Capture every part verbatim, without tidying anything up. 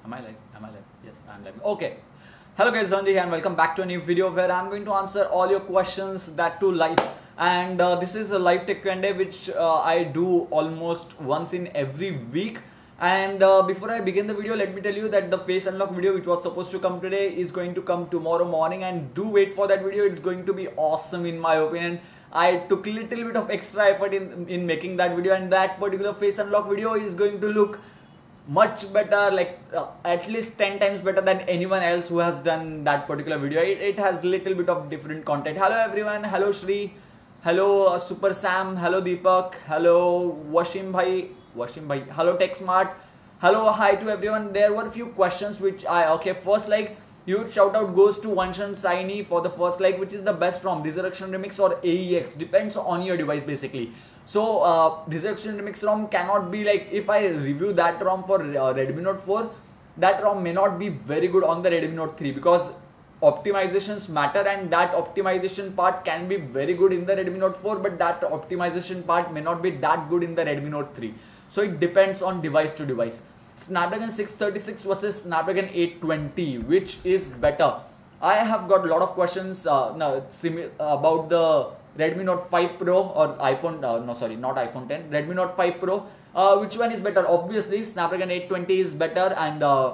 Am I live? Am I live? Yes, I'm live. Okay. Hello guys, Sanjay here and welcome back to a new video where I'm going to answer all your questions, that too live. And uh, this is a live tech Q and A which uh, I do almost once in every week. And uh, before I begin the video, let me tell you that the face unlock video which was supposed to come today is going to come tomorrow morning, and do wait for that video. It's going to be awesome in my opinion. I took a little bit of extra effort in, in making that video, and that particular face unlock video is going to look much better, like uh, at least ten times better than anyone else who has done that particular video. It, it has little bit of different content. Hello everyone, hello Shri, hello uh, Super Sam, hello Deepak, hello Washim Bhai, Washim Bhai, hello Tech Smart, hello, hi to everyone. There were a few questions which I, okay, first like, huge shout out goes to Vanshan Saini for the first like, which is the best ROM, Resurrection Remix or A E X, depends on your device basically. So uh, Resurrection Remix ROM cannot be like, if I review that ROM for uh, Redmi Note four, that ROM may not be very good on the Redmi Note three because optimizations matter, and that optimization part can be very good in the Redmi Note four, but that optimization part may not be that good in the Redmi Note three. So it depends on device to device. Snapdragon six thirty-six versus Snapdragon eight twenty, which is better? I have got a lot of questions uh, no, about the Redmi Note five Pro or iPhone, uh, no sorry, not iPhone ten, Redmi Note five Pro. Uh, which one is better? Obviously, Snapdragon eight twenty is better, and uh,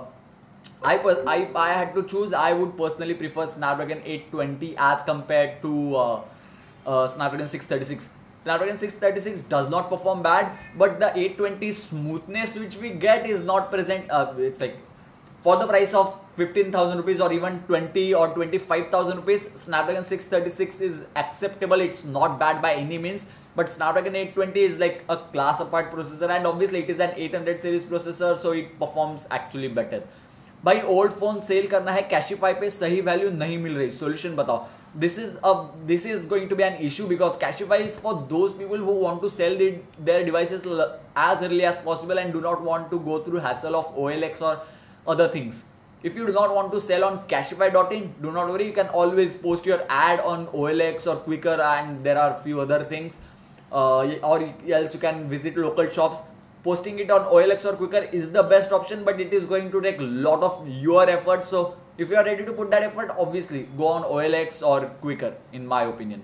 I, I, if I had to choose, I would personally prefer Snapdragon eight twenty as compared to uh, uh, Snapdragon six thirty-six. Snapdragon six thirty-six does not perform bad, but the eight twenty smoothness which we get is not present. Uh, it's like, for the price of fifteen thousand rupees or even twenty or twenty-five thousand rupees, Snapdragon six thirty-six is acceptable. It's not bad by any means, but Snapdragon eight twenty is like a class apart processor, and obviously it is an eight hundred series processor, so it performs actually better. भाई old phone sell करना है, Cashify पे सही value नहीं मिल रही, solution बताओ. This is a this is going to be an issue because Cashify is for those people who want to sell the, their devices as early as possible and do not want to go through hassle of O L X or other things. If you do not want to sell on Cashify dot in, do not worry, you can always post your ad on O L X or Quicker, and there are few other things, uh, or else you can visit local shops. Posting it on O L X or Quicker is the best option, but it is going to take a lot of your effort. So if you are ready to put that effort, obviously go on O L X or Quicker, in my opinion.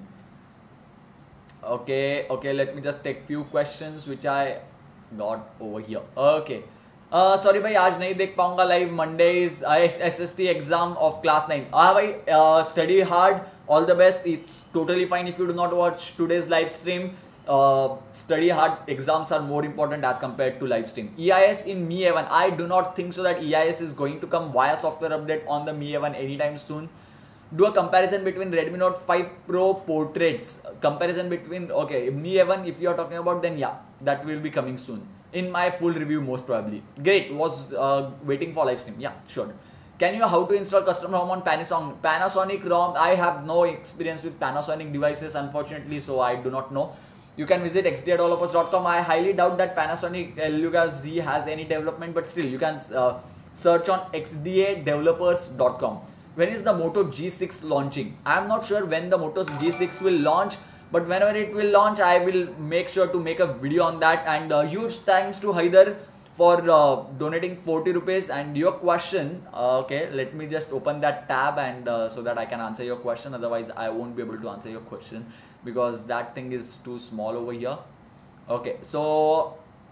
Okay, okay, let me just take few questions which I got over here. Okay. Uh, sorry भाई, आज नहीं देख पाऊंगा live. Monday is S S T exam of class nine. हाँ भाई, uh, study hard, all the best. It's totally fine if you do not watch today's live stream. Uh, study hard, exams are more important as compared to live stream. E I S in Mi A one, I do not think so that E I S is going to come via software update on the Mi A one anytime soon. Do a comparison between Redmi Note five Pro portraits. Comparison between, okay, Mi A one if you are talking about, then yeah, that will be coming soon in my full review most probably. Great, was uh, waiting for live stream. Yeah, sure. Can you how to install custom ROM on Panasonic? Panasonic ROM, I have no experience with Panasonic devices unfortunately, so I do not know. You can visit X D A developers dot com. I highly doubt that Panasonic Eluga Z has any development, but still you can uh, search on X D A developers dot com. When is the Moto G six launching? I am not sure when the Moto G six will launch, but whenever it will launch, I will make sure to make a video on that. And uh, huge thanks to Haider for uh, donating forty rupees. And your question, uh, okay, let me just open that tab and uh, so that I can answer your question. Otherwise, I won't be able to answer your question because that thing is too small over here. Okay, so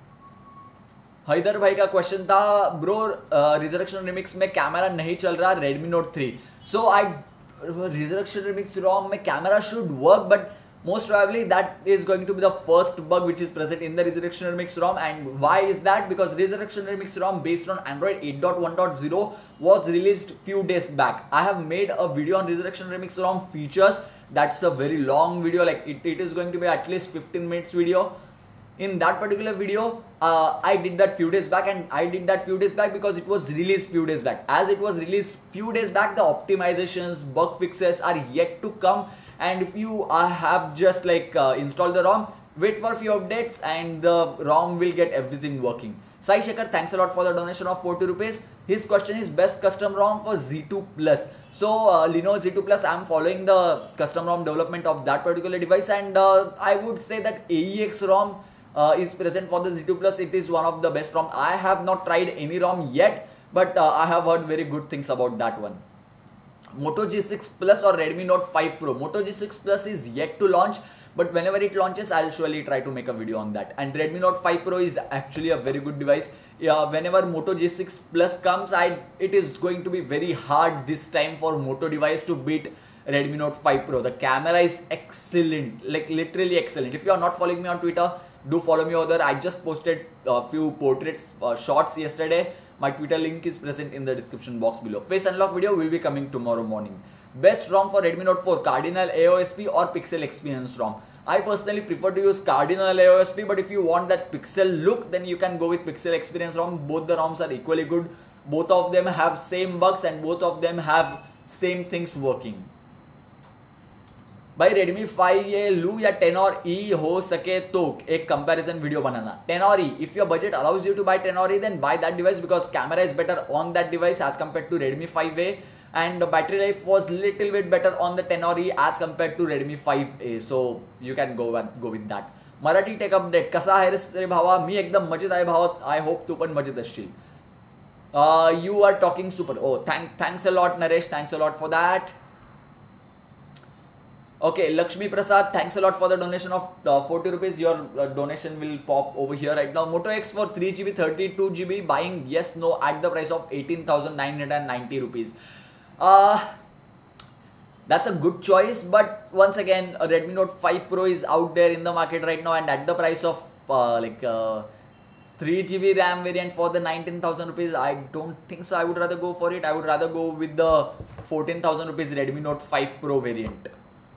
Haider भाई का question था, bro resurrection remix में camera नहीं चल रहा Redmi Note three. So I resurrection remix ROM में camera should work, but most probably that is going to be the first bug which is present in the Resurrection Remix ROM. And why is that? Because Resurrection Remix ROM based on Android eight point one point zero was released few days back. I have made a video on Resurrection Remix ROM features. That's a very long video, like it, it is going to be at least fifteen minutes video. In that particular video, uh, I did that few days back, and I did that few days back because it was released few days back. As it was released few days back, the optimizations, bug fixes are yet to come. And if you uh, have just like uh, installed the ROM, wait for a few updates and the ROM will get everything working. Sai Shekhar, thanks a lot for the donation of forty rupees. His question is best custom ROM for Z two Plus. So uh, Lenovo Z two Plus, I am following the custom ROM development of that particular device, and uh, I would say that A E X ROM uh, is present for the Z two Plus. It is one of the best ROM. I have not tried any ROM yet, but uh, I have heard very good things about that one. Moto G six Plus or Redmi Note five Pro. Moto G six Plus is yet to launch, but whenever it launches, I'll surely try to make a video on that. And Redmi Note five Pro is actually a very good device. Yeah, whenever Moto G six Plus comes, I it is going to be very hard this time for Moto device to beat Redmi Note five Pro. The camera is excellent, like literally excellent. If you are not following me on Twitter, do follow me over there. I just posted a few portraits, uh, shots yesterday. My Twitter link is present in the description box below. Face unlock video will be coming tomorrow morning. Best ROM for Redmi Note four, Cardinal A O S P or Pixel Experience ROM. I personally prefer to use Cardinal A O S P, but if you want that pixel look, then you can go with Pixel Experience ROM. Both the ROMs are equally good. Both of them have same bugs and both of them have same things working. भाई Redmi five ये लूँ या ten और E हो सके तो एक comparison video बनाना. ten और E, if your budget allows you to buy ten or E, then buy that device because camera is better on that device as compared to Redmi five A, and the battery life was little bit better on the ten or E as compared to Redmi five A. So you can go and go with that. Marathi tech update कसा आहे रे भावा? मी एकदम मजेत आहे भावा. I hope तू पण मजेत असशील. Uh, you are talking super. Oh, thank thanks a lot, Naresh. Thanks a lot for that. Okay, Lakshmi Prasad, thanks a lot for the donation of uh, forty rupees. Your uh, donation will pop over here right now. Moto X for three G B, thirty-two G B, buying yes, no at the price of eighteen thousand nine hundred ninety rupees. Uh, that's a good choice, but once again, a Redmi Note five Pro is out there in the market right now, and at the price of uh, like uh, three G B RAM variant for the nineteen thousand rupees, I don't think so. I would rather go for it. I would rather go with the fourteen thousand rupees Redmi Note five Pro variant.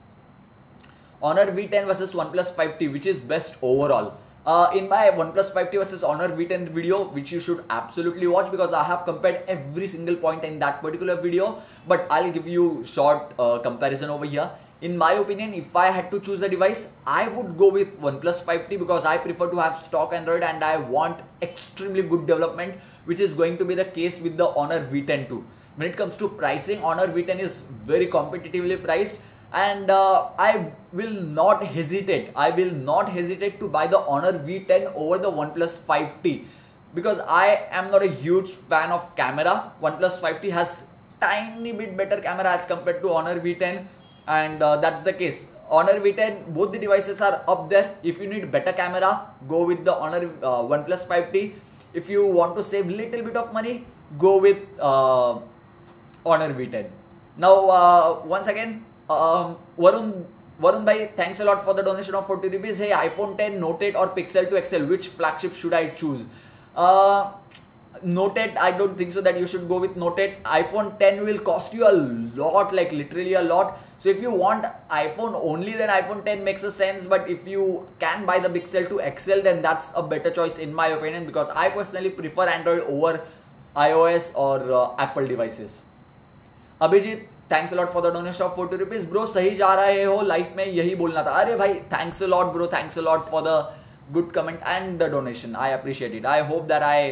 Honor V ten versus OnePlus five T, which is best overall? Uh, in my OnePlus five T versus Honor V ten video, which you should absolutely watch because I have compared every single point in that particular video, but I'll give you short uh, comparison over here. In my opinion, if I had to choose a device, I would go with OnePlus five T because I prefer to have stock Android and I want extremely good development, which is going to be the case with the Honor V ten too. When it comes to pricing, Honor V ten is very competitively priced. And uh, I will not hesitate. I will not hesitate to buy the Honor V ten over the OnePlus five T because I am not a huge fan of camera. OnePlus five T has tiny bit better camera as compared to Honor V ten, and uh, that's the case. Honor V ten, both the devices are up there. If you need better camera, go with the Honor uh, OnePlus five T. If you want to save little bit of money, go with uh, Honor V ten. Now, uh, once again. Um, Varun, Varun bhai, thanks a lot for the donation of forty rupees. Hey, iPhone ten, Note eight or Pixel two X L, which flagship should I choose? Uh, Note eight, I don't think so that you should go with Note eight. iPhone ten will cost you a lot, like literally a lot. So if you want iPhone only, then iPhone ten makes a sense. But if you can buy the Pixel two X L, then that's a better choice in my opinion because I personally prefer Android over iOS or uh, Apple devices. Abhijit, thanks a lot for the donation of forty rupees. Bro सही जा रहे हो life में, यही बोलना था. अरे भाई thanks a lot bro, thanks a lot for the good comment and the donation. I appreciate it. I hope that I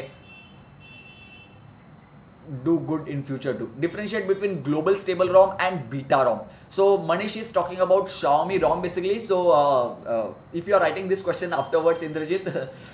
do good in future too. Differentiate between global stable ROM and beta ROM. So Manish is talking about Xiaomi ROM basically. So uh, uh, if you are writing this question afterwards, Indrajit,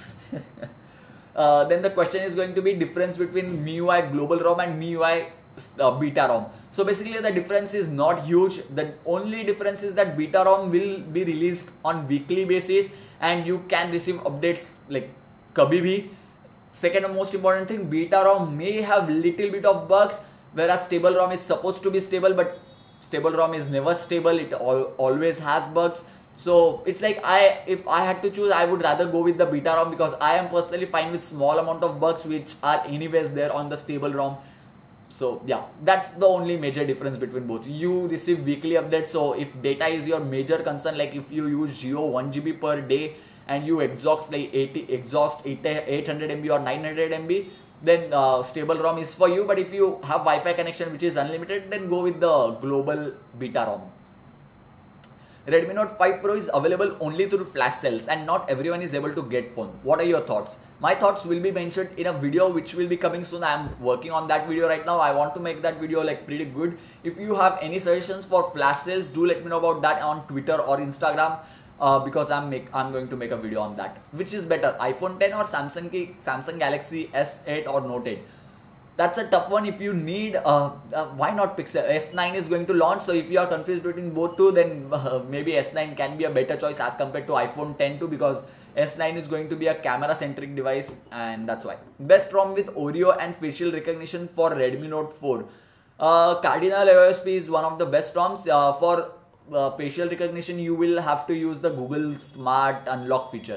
uh, then the question is going to be difference between M I U I global ROM and M I U I uh, beta ROM. So basically the difference is not huge. The only difference is that beta ROM will be released on weekly basis and you can receive updates like kabhi bhi. Second most important thing, beta ROM may have little bit of bugs, whereas stable ROM is supposed to be stable, but stable ROM is never stable. It al always has bugs. So it's like I, if I had to choose, I would rather go with the beta ROM because I am personally fine with small amount of bugs which are anyways there on the stable ROM. So yeah, that's the only major difference between both. You receive weekly updates. So if data is your major concern, like if you use Jio one G B per day and you exhaust like eighty, exhaust eight hundred M B or nine hundred M B, then uh, stable ROM is for you. But if you have Wi-Fi connection which is unlimited, then go with the global beta ROM. Redmi Note five Pro is available only through flash sales and not everyone is able to get phone. What are your thoughts? My thoughts will be mentioned in a video which will be coming soon. I am working on that video right now. I want to make that video like pretty good. If you have any suggestions for flash sales, do let me know about that on Twitter or Instagram. Uh, because I'm make I'm going to make a video on that. Which is better, iPhone ten or Samsung ki, Samsung Galaxy S eight or Note eight? that's a tough one. If you need, uh, uh, why not Pixel? S nine is going to launch, so if you are confused between both two, then uh, maybe S nine can be a better choice as compared to iPhone ten too, because S nine is going to be a camera centric device, and that's why. Best ROM with Oreo and facial recognition for Redmi Note four. Uh, Cardinal O S P is one of the best ROMs. Uh, for uh, facial recognition, you will have to use the Google Smart Unlock feature.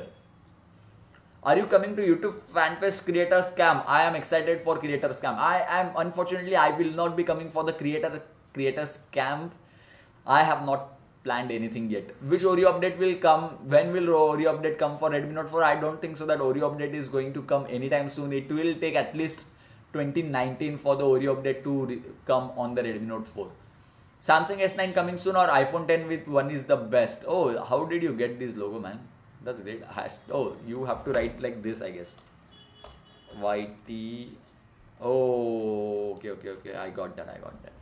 Are you coming to YouTube FanFest Creator Scam? I am excited for Creator Scam. I am, unfortunately, I will not be coming for the Creator Creator Scam. I have not planned anything yet. Which Oreo update will come? When will Oreo update come for Redmi Note four? I don't think so that Oreo update is going to come anytime soon. It will take at least twenty nineteen for the Oreo update to come on the Redmi Note four. Samsung S nine coming soon, or iPhone ten with one is the best? Oh, how did you get this logo, man? That's great. Oh, you have to write like this, I guess. Y T. Oh, okay, okay, okay. I got that. I got that.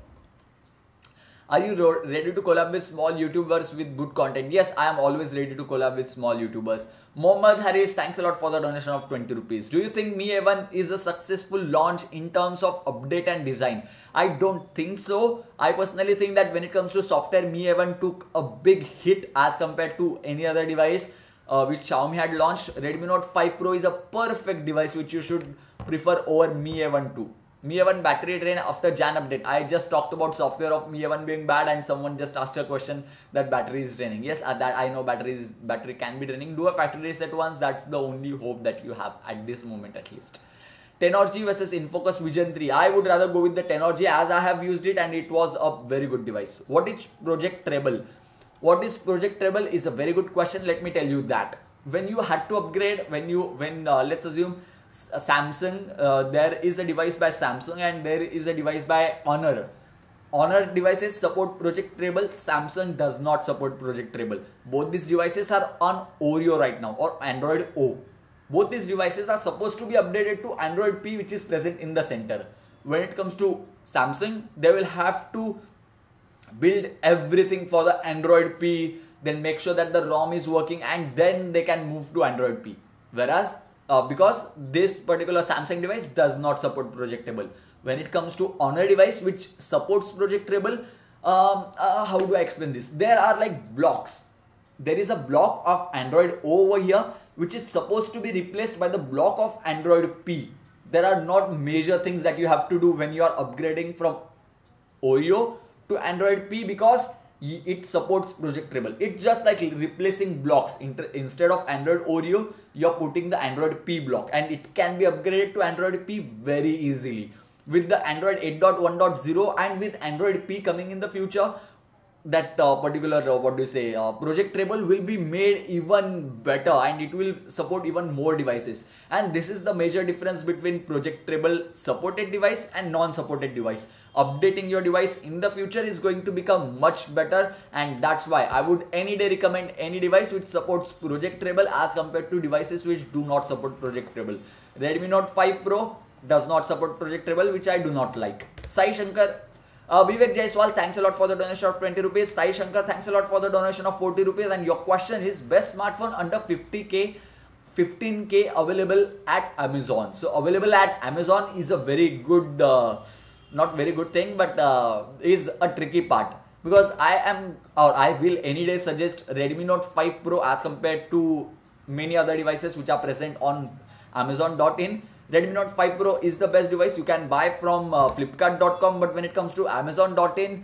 Are you ready to collab with small YouTubers with good content? Yes, I am always ready to collab with small YouTubers. Mohammad Harris, thanks a lot for the donation of twenty rupees. Do you think Mi A one is a successful launch in terms of update and design? I don't think so. I personally think that when it comes to software, Mi A one took a big hit as compared to any other device uh, which Xiaomi had launched. Redmi Note five Pro is a perfect device which you should prefer over Mi A one too. Mi A one battery drain after Jan update. I just talked about software of Mi A one being bad, and someone just asked a question that battery is draining. Yes, uh, that I know batteries battery can be draining. Do a factory reset once. That's the only hope that you have at this moment, at least. Tenorji versus Infocus Vision three. I would rather go with the Tenorji as I have used it and it was a very good device. What is Project Treble? What is Project Treble is a very good question. Let me tell you that. When you had to upgrade, when you when uh, let's assume Samsung, uh, there is a device by Samsung and there is a device by Honor. Honor devices support Project Treble. Samsung does not support Project Treble. Both these devices are on Oreo right now, or Android O. Both these devices are supposed to be updated to Android P, which is present in the center. When it comes to Samsung, they will have to build everything for the Android P, then make sure that the ROM is working, and then they can move to Android P. Whereas Uh, because this particular Samsung device does not support Project Treble. When it comes to Honor device which supports Project Treble, um, uh, how do I explain this? There are like blocks. There is a block of Android O over here which is supposed to be replaced by the block of Android P. There are not major things that you have to do when you are upgrading from Oreo to Android P, because it supports Project Treble. It's just like replacing blocks. Instead of Android Oreo, you're putting the Android P block, and it can be upgraded to Android P very easily. With the Android eight point one point zero and with Android P coming in the future, that uh, particular, uh, what do you say, uh, Project Treble will be made even better, and it will support even more devices. And this is the major difference between Project Treble supported device and non-supported device. Updating your device in the future is going to become much better, and that's why I would any day recommend any device which supports Project Treble as compared to devices which do not support Project Treble. Redmi Note five Pro does not support Project Treble, which I do not like. Sai Shankar, Uh, Vivek Jaiswal, thanks a lot for the donation of twenty rupees. Sai Shankar, thanks a lot for the donation of forty rupees. And your question is, best smartphone under fifty K, fifteen K available at Amazon. So available at Amazon is a very good, uh, not very good thing, but uh, is a tricky part. Because I am, or I will any day suggest Redmi Note five Pro as compared to many other devices which are present on Amazon dot in. Redmi Note five Pro is the best device you can buy from uh, Flipkart dot com, but when it comes to Amazon dot in,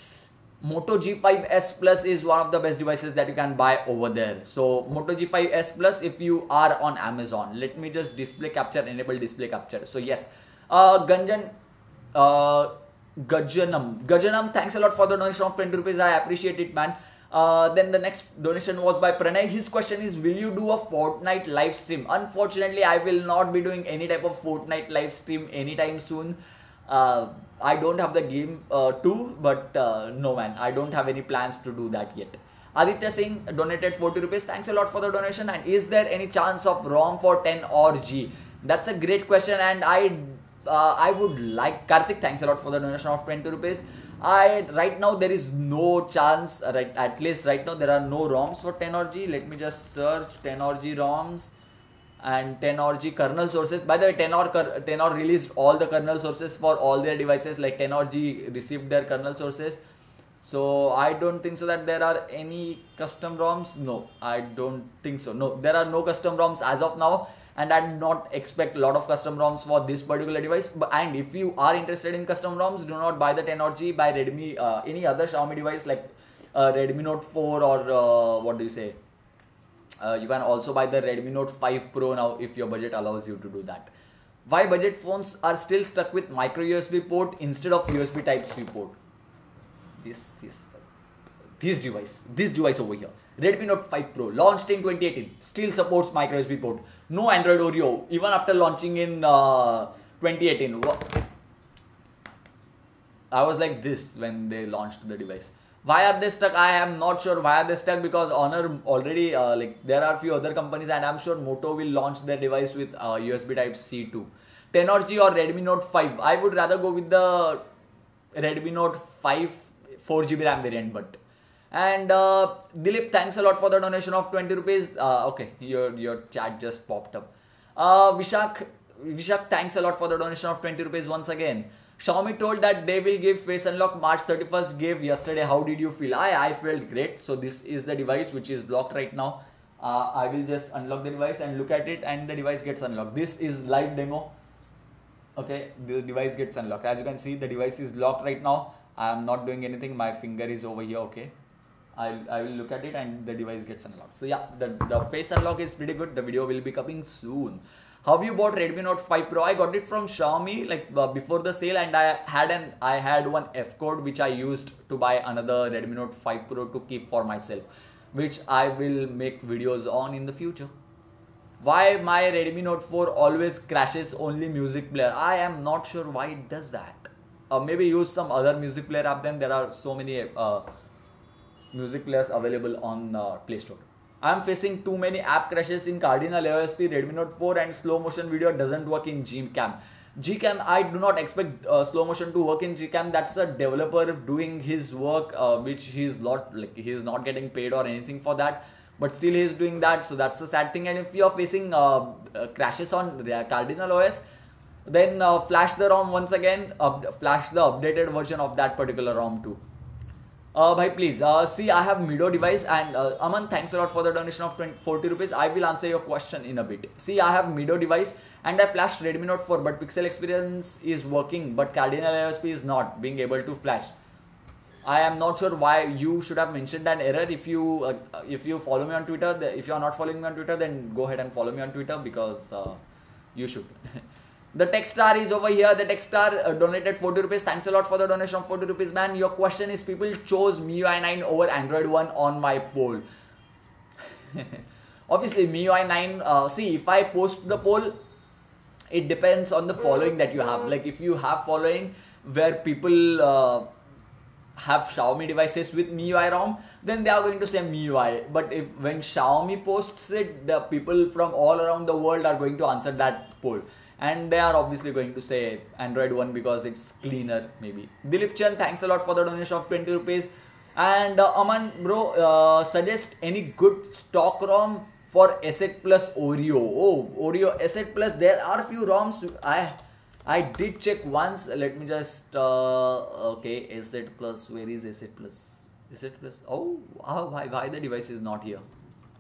Moto G five S Plus is one of the best devices that you can buy over there. So Moto G five S Plus, if you are on Amazon, let me just display capture, enable display capture. So yes, uh, Ganjan, uh, Gajanam, Gajanam, thanks a lot for the donation of twenty rupees. I appreciate it, man. Uh, then the next donation was by Pranay. His question is, will you do a Fortnite live stream? Unfortunately, I will not be doing any type of Fortnite live stream anytime soon. Uh, I don't have the game uh, too, but uh, no man, I don't have any plans to do that yet. Aditya Singh donated forty rupees. Thanks a lot for the donation. And is there any chance of ROM for ten or G? That's a great question, and I uh, I would like, Karthik, thanks a lot for the donation of twenty rupees. I right now there is no chance, right, at least right now there are no ROMs for ten or G. Let me just search ten or G ROMs. and Tenorg kernel sources. By the way, Tenor Tenor released all the kernel sources for all their devices. Like Tenorg received their kernel sources. So I don't think so that there are any custom ROMs. No, I don't think so. No, there are no custom ROMs as of now, and I do not expect a lot of custom ROMs for this particular device. But and if you are interested in custom ROMs, do not buy the Tenorg, buy Redmi, uh, any other Xiaomi device like uh, Redmi Note four or uh, what do you say? Uh, you can also buy the Redmi Note five Pro now if your budget allows you to do that. Why budget phones are still stuck with micro U S B port instead of U S B Type C port? This this this device, this device over here, Redmi Note five Pro, launched in twenty eighteen, still supports micro U S B port. No Android Oreo, even after launching in uh, twenty eighteen. I was like this when they launched the device. Why are they stuck? I am not sure why are they stuck, because Honor already uh, like there are few other companies, and I'm sure Moto will launch their device with uh, U S B Type C too. Tenorg or Redmi Note five. I would rather go with the Redmi Note five four G B RAM variant, but and uh, Dilip, thanks a lot for the donation of twenty rupees. Uh, okay, your your chat just popped up. Uh, Vishak, Vishak, thanks a lot for the donation of twenty rupees once again. Xiaomi told that they will give face unlock March thirty-first. Gave yesterday. How did you feel? I I felt great. So this is the device which is locked right now. Uh, I will just unlock the device and look at it, and the device gets unlocked. This is live demo. Okay, the device gets unlocked. As you can see, the device is locked right now. I am not doing anything. My finger is over here. Okay, I I will look at it and the device gets unlocked. So yeah, the the face unlock is pretty good. The video will be coming soon. How you bought Redmi Note five Pro? I got it from Xiaomi like uh, before the sale, and I had an I had one F code which I used to buy another Redmi Note five Pro to keep for myself, which I will make videos on in the future. Why my Redmi Note four always crashes only music player? I am not sure why it does that. Uh, maybe use some other music player app. Then there are so many uh, music players available on uh, Play Store. I am facing too many app crashes in Cardinal A O S P, Redmi Note four, and slow motion video doesn't work in Gcam. Gcam, I do not expect uh, slow motion to work in Gcam. That's a developer doing his work, uh, which he is not like he is not getting paid or anything for that. But still he is doing that, so that's a sad thing. And if you are facing uh, uh, crashes on Cardinal O S, then uh, flash the ROM once again, uh, flash the updated version of that particular ROM too. Uh, bhai, please, uh, see, I have Mido device, and uh, Aman, thanks a lot for the donation of twenty, forty rupees. I will answer your question in a bit. See, I have Mido device, and I flashed Redmi Note four, but Pixel Experience is working, but Cardinal A O S P is not being able to flash. I am not sure why you should have mentioned an error. If you uh, if you follow me on Twitter, if you are not following me on Twitter, then go ahead and follow me on Twitter, because uh, you should. The Techstar is over here. The Techstar uh, donated forty rupees. Thanks a lot for the donation of forty rupees, man. Your question is, people chose M I U I nine over Android one on my poll. Obviously, M I U I nine, uh, see, if I post the poll, it depends on the following that you have. Like, if you have following where people uh, have Xiaomi devices with M I U I ROM, then they are going to say M I U I. But if when Xiaomi posts it, the people from all around the world are going to answer that poll. And they are obviously going to say Android one because it's cleaner, maybe. Dilip Chand, thanks a lot for the donation of twenty rupees. And uh, Aman, bro, uh, suggest any good stock ROM for Asset Plus Oreo. Oh, Oreo Asset Plus, there are few ROMs. I I did check once. Let me just, uh, okay, Asset Plus, where is Asset Plus? Asset Plus, oh, oh why, why the device is not here?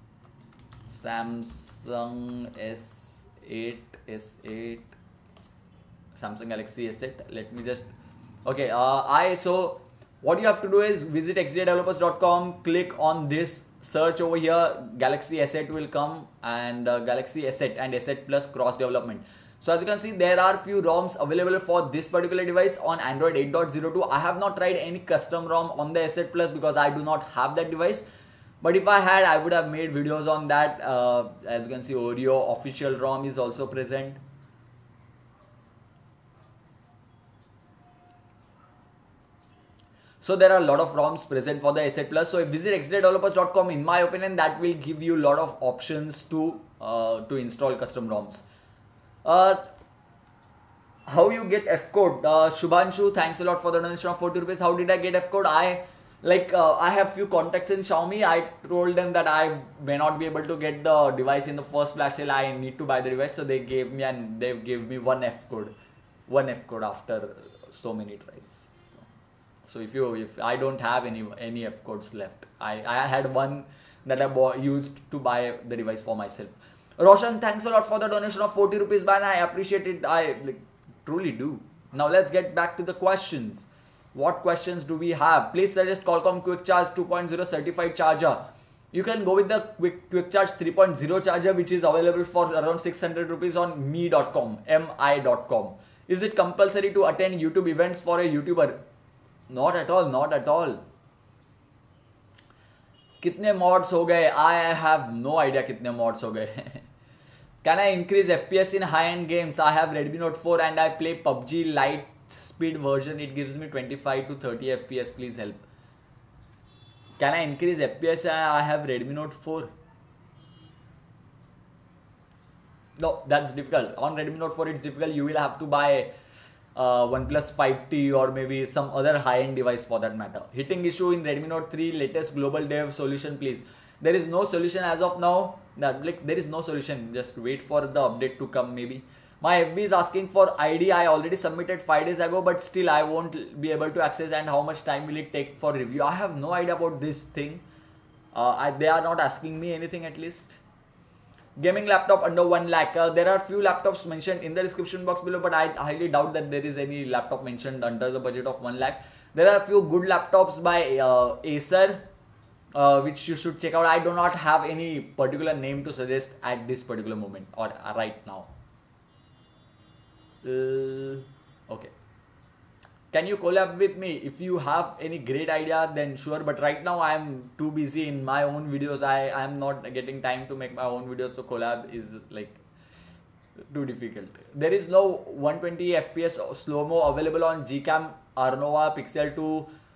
Samsung S eight, S eight, Samsung Galaxy S eight. Let me just, okay, uh, I, so what you have to do is visit x j developers dot com, click on this, search over here, Galaxy S eight will come, and uh, Galaxy S eight and S eight Plus cross development. So as you can see, there are few ROMs available for this particular device on Android eight point oh two. I have not tried any custom ROM on the S eight Plus because I do not have that device. But if I had, I would have made videos on that. Uh, as you can see, Oreo official ROM is also present. So there are a lot of ROMs present for the S eight Plus. So visit x j developers dot com. In my opinion, that will give you a lot of options to uh, to install custom ROMs. Uh, how you get F code? Uh, Shubhanshu, thanks a lot for the donation of forty rupees. How did I get F code? I Like uh, I have few contacts in Xiaomi. I told them that I may not be able to get the device in the first flash sale. I need to buy the device, so they gave me and they gave me one F code, one F code after so many tries. So, so if you if I don't have any any F codes left, I I had one that I bought, used to buy the device for myself. Roshan, thanks a lot for the donation of forty rupees, man. I appreciate it. I like, truly do. Now let's get back to the questions. What questions do we have? Please suggest Qualcomm Quick Charge two point oh certified charger. You can go with the Quick Quick Charge three point oh charger, which is available for around six hundred rupees on me dot com, M I dot com. Is it compulsory to attend YouTube events for a YouTuber? Not at all, not at all. कितने mods हो गए? I have no idea कितने mods हो गए. Can I increase F P S in high-end games? I have Redmi Note four and I play P U B G Lite speed version. It gives me twenty-five to thirty F P S. Please help. Can I increase F P S? I have Redmi Note four. No, that's difficult. On Redmi Note four, it's difficult. You will have to buy uh, OnePlus five T or maybe some other high-end device for that matter. Hitting issue in Redmi Note three, latest global dev solution, please. There is no solution as of now. That like there is no solution. Just wait for the update to come maybe. My F B is asking for I D. I already submitted five days ago, but still I won't be able to access. And how much time will it take for review? I have no idea about this thing. Uh, I, they are not asking me anything at least. Gaming laptop under one lakh. Uh, there are few laptops mentioned in the description box below, but I highly doubt that there is any laptop mentioned under the budget of one lakh. There are a few good laptops by uh, Acer, uh, which you should check out. I do not have any particular name to suggest at this particular moment or uh, right now. Uh, okay. Can you collab with me? If you have any great idea, then sure. But right now I am too busy in my own videos. I I am not getting time to make my own videos. So collab is like too difficult. There is no one twenty F P S slow-mo available on Gcam Arnova Pixel two.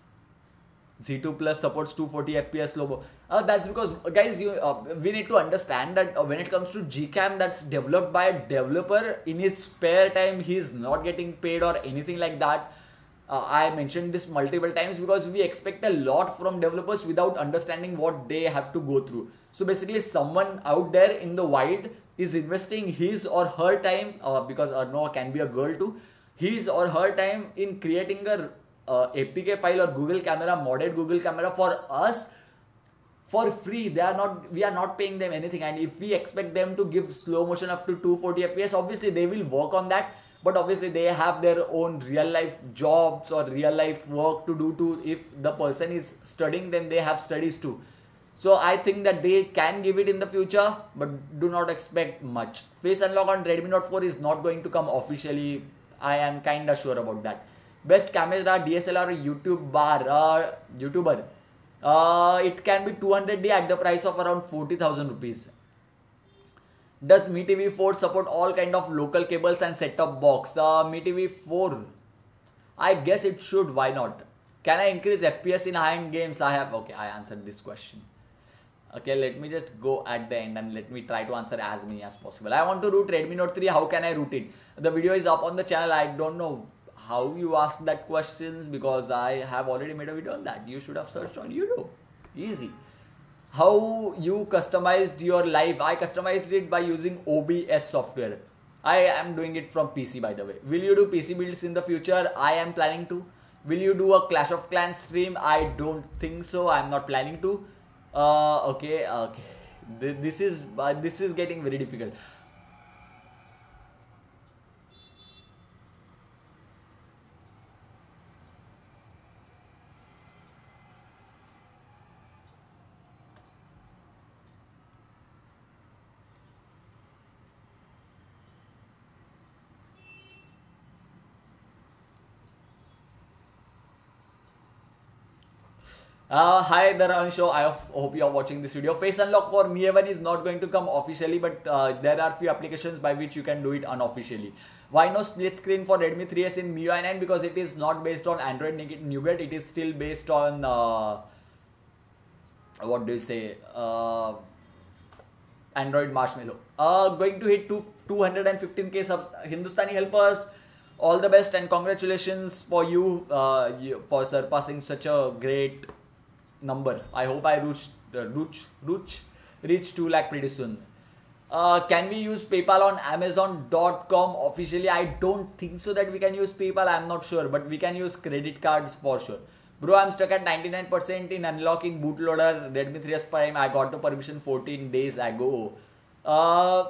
Z two Plus supports two forty F P S slow-mo. Uh, that's because guys, you uh, we need to understand that uh, when it comes to Gcam, that's developed by a developer in his spare time. He's not getting paid or anything like that. Uh, I mentioned this multiple times because we expect a lot from developers without understanding what they have to go through. So basically, someone out there in the wild is investing his or her time, uh, because Arnova can be a girl too, his or her time in creating a uh, A P K file or Google Camera, modded Google Camera for us for free. They are not, we are not paying them anything. And if we expect them to give slow motion up to two forty F P S, obviously they will work on that. But obviously they have their own real life jobs or real life work to do too. If the person is studying, then they have studies too. So I think that they can give it in the future, but do not expect much. Face unlock on Redmi Note four is not going to come officially. I am kinda sure about that. Best camera, D S L R, YouTube bar, uh, YouTuber. Uh, it can be two hundred D at the price of around forty thousand rupees. Does Mi T V four support all kind of local cables and set-top box? Uh, Mi T V four, I guess it should. Why not? Can I increase F P S in high-end games? I have. Okay, I answered this question. Okay, let me just go at the end and let me try to answer as many as possible. I want to root Redmi Note three. How can I root it? The video is up on the channel. I don't know how you asked that questions because I have already made a video on that. You should have searched on YouTube. Easy. How you customized your live? I customized it by using O B S software. I am doing it from P C, by the way. Will you do P C builds in the future? I am planning to. Will you do a Clash of Clans stream? I don't think so. I am not planning to. Uh, okay, okay. This is uh, this is getting very difficult. Uh, hi Dharansho, I hope you are watching this video. Face unlock for Mi A one is not going to come officially, but uh, there are few applications by which you can do it unofficially. Why no split screen for Redmi three S in M I U I nine? Because it is not based on Android Nougat, it is still based on, uh, what do you say, uh, Android Marshmallow. Uh, going to hit two, two hundred fifteen K subs. Hindustani helpers, all the best and congratulations for you, uh, you for surpassing such a great number. I hope I reach uh, reach reach reach two lakh pretty soon. Uh, can we use PayPal on Amazon dot com officially? I don't think so that we can use PayPal. I'm not sure, but we can use credit cards for sure. Bro, I'm stuck at ninety-nine percent in unlocking bootloader Redmi three S Prime. I got the permission fourteen days ago. Uh,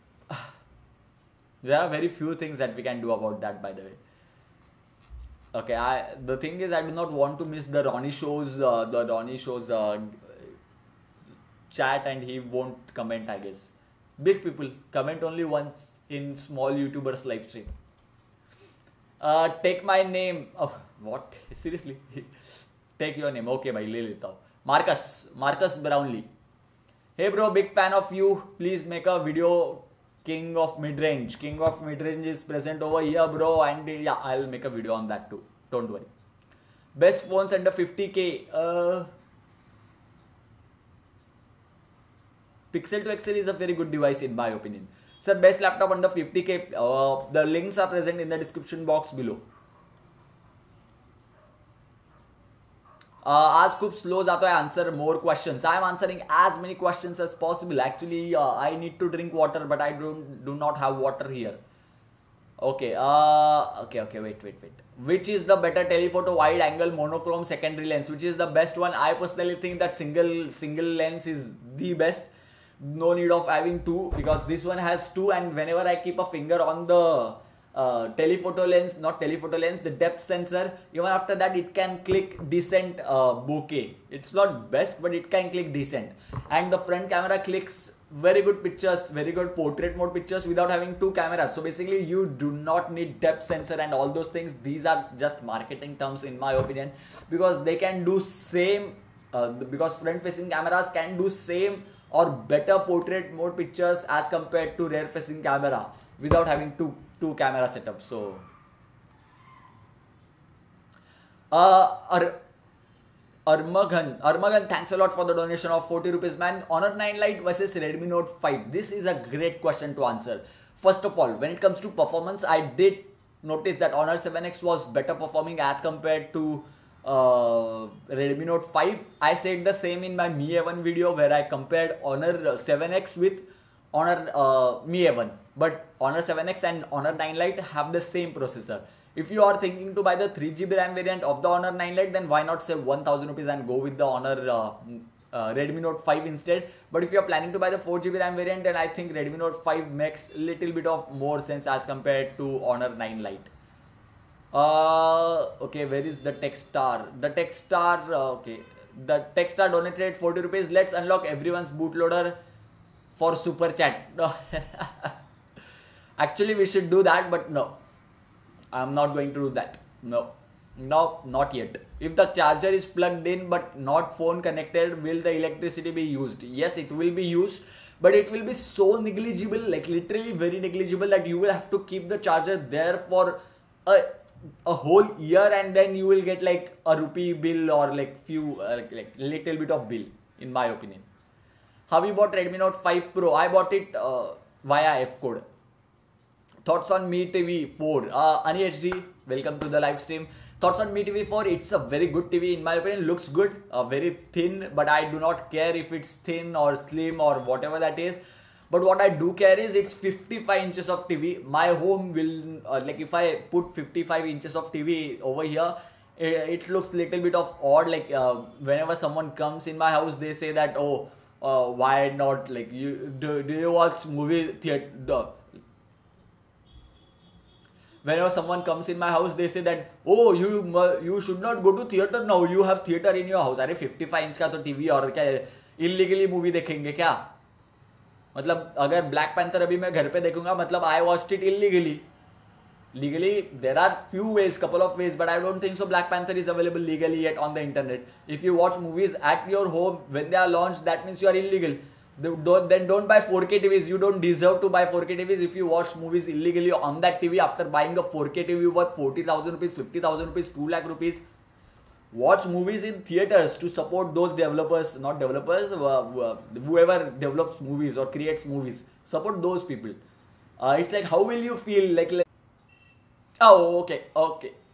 there are very few things that we can do about that, by the way. Okay, I the thing is I do not want to miss the Ronnie shows, uh, the Ronnie shows uh, chat, and he won't comment, I guess. Big people comment only once in small YouTubers live stream. Uh, take my name. Oh, what? Seriously? Take your name. Okay, bhai, le leta hu. Marcus. Marcus Brownlee. Hey bro, big fan of you. Please make a video. King of mid-range. King of mid-range is present over here, bro. And yeah, I'll make a video on that too. Don't worry. Best phones under fifty K. Uh, Pixel to X L is a very good device in my opinion. Sir, best laptop under fifty K. Uh, the links are present in the description box below. Uh, आज खूप slow जातो है answer more questions. I am answering as many questions as possible. Actually, uh, I need to drink water, but I don't do not have water here. Okay. Uh, okay. Okay. Wait. Wait. Wait. Which is the better telephoto wide angle monochrome secondary lens? Which is the best one? I personally think that single single lens is the best. No need of having two, because this one has two, and whenever I keep a finger on the uh, telephoto lens, not telephoto lens, the depth sensor, even after that it can click decent uh, bokeh. It's not best, but it can click decent, and the front camera clicks very good pictures, very good portrait mode pictures without having two cameras. So basically you do not need depth sensor and all those things. These are just marketing terms in my opinion, because they can do same uh, because front facing cameras can do same or better portrait mode pictures as compared to rear facing camera without having two two camera setups. So uh Ar Armagan Armagan thanks a lot for the donation of forty rupees, man. Honor nine Lite versus Redmi Note five. This is a great question to answer. First of all, when it comes to performance, I did notice that Honor seven X was better performing as compared to Uh, Redmi Note five. I said the same in my Mi A one video where I compared Honor seven X with Honor uh, Mi A one. But Honor seven X and Honor nine Lite have the same processor. If you are thinking to buy the three G B RAM variant of the Honor nine Lite, then why not save one thousand rupees and go with the Honor uh, uh, Redmi Note five instead. But if you are planning to buy the four G B RAM variant, then I think Redmi Note five makes little bit of more sense as compared to Honor nine Lite. Uh, okay, where is the Techstar? The Techstar, uh, okay, the Techstar donated forty rupees. Let's unlock everyone's bootloader for super chat. Actually, we should do that, but no, I'm not going to do that. No, no, not yet. If the charger is plugged in but not phone connected, will the electricity be used? Yes, it will be used, but it will be so negligible, like literally very negligible, that you will have to keep the charger there for a a whole year, and then you will get like a rupee bill or like few uh, like, like little bit of bill, in my opinion. How you bought Redmi Note five Pro? I bought it uh, via F code. Thoughts on Mi T V four? Uh, Ani H D, welcome to the live stream. Thoughts on Mi T V four? It's a very good T V in my opinion. Looks good, uh, very thin, but I do not care if it's thin or slim or whatever that is. But what I do care is it's fifty-five inches of T V. My home will, uh, like if I put fifty-five inches of T V over here, it, it looks little bit of odd. Like uh, whenever someone comes in my house, they say that, oh, uh, why not, like, you do, do you watch movie theater? Whenever someone comes in my house, they say that, oh, you you should not go to theater now. You have theater in your house. अरे fifty-five inch का तो TV और क्या illegally movie देखेंगे क्या? मतलब अगर black panther अभी मैं घर पे देखूंगा, मतलब I watched it illegally. Legally there are few ways, couple of ways, but I don't think so Black Panther is available legally yet on the internet. If you watch movies at your home when they are launched, that means you are illegal. Then don't buy four K T Vs. You don't deserve to buy four K T Vs if you watch movies illegally on that T V after buying a four K T V worth forty thousand rupees, fifty thousand rupees, two lakh rupees. Watch movies in theaters to support those developers, not developers, uh, whoever develops movies or creates movies. Support those people. Uh, it's like, how will you feel? Like, like, oh, okay, okay,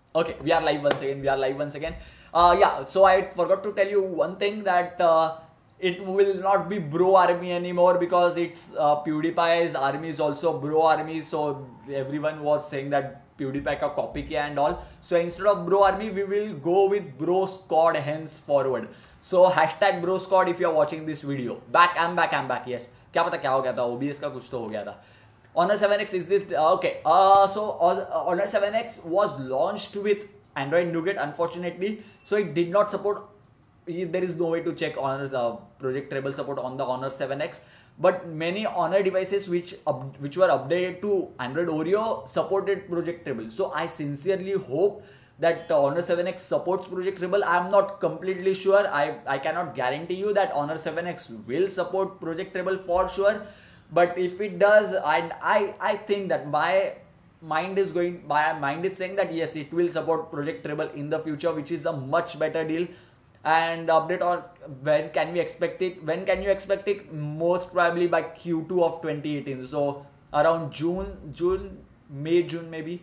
Okay, we are live once again. We are live once again. Uh, yeah, so I forgot to tell you one thing that uh, it will not be bro army anymore because it's uh, PewDiePie's army is also bro army. So everyone was saying that PewDiePie ka copy kiya and all. So instead of bro army, we will go with bro squad henceforward. So hashtag bro squad if you are watching this video. Back, I'm back, I'm back. Yes. क्या पता क्या हो गया था, O B S का कुछ तो हो गया था. Honor seven X is this uh, okay? Uh, so uh, Honor seven X was launched with Android Nougat, unfortunately, so it did not support. There is no way to check Honor's uh, Project Treble support on the Honor seven X. But many Honor devices which up, which were updated to Android Oreo supported Project Treble. So I sincerely hope that uh, Honor seven X supports Project Treble. I am not completely sure. I I cannot guarantee you that Honor seven X will support Project Treble for sure. But if it does, and I, I think that my mind is going, my mind is saying that yes, it will support Project Treble in the future, which is a much better deal. And update on when can we expect it? When can you expect it? Most probably by Q two of twenty eighteen. So around June, June, May, June maybe.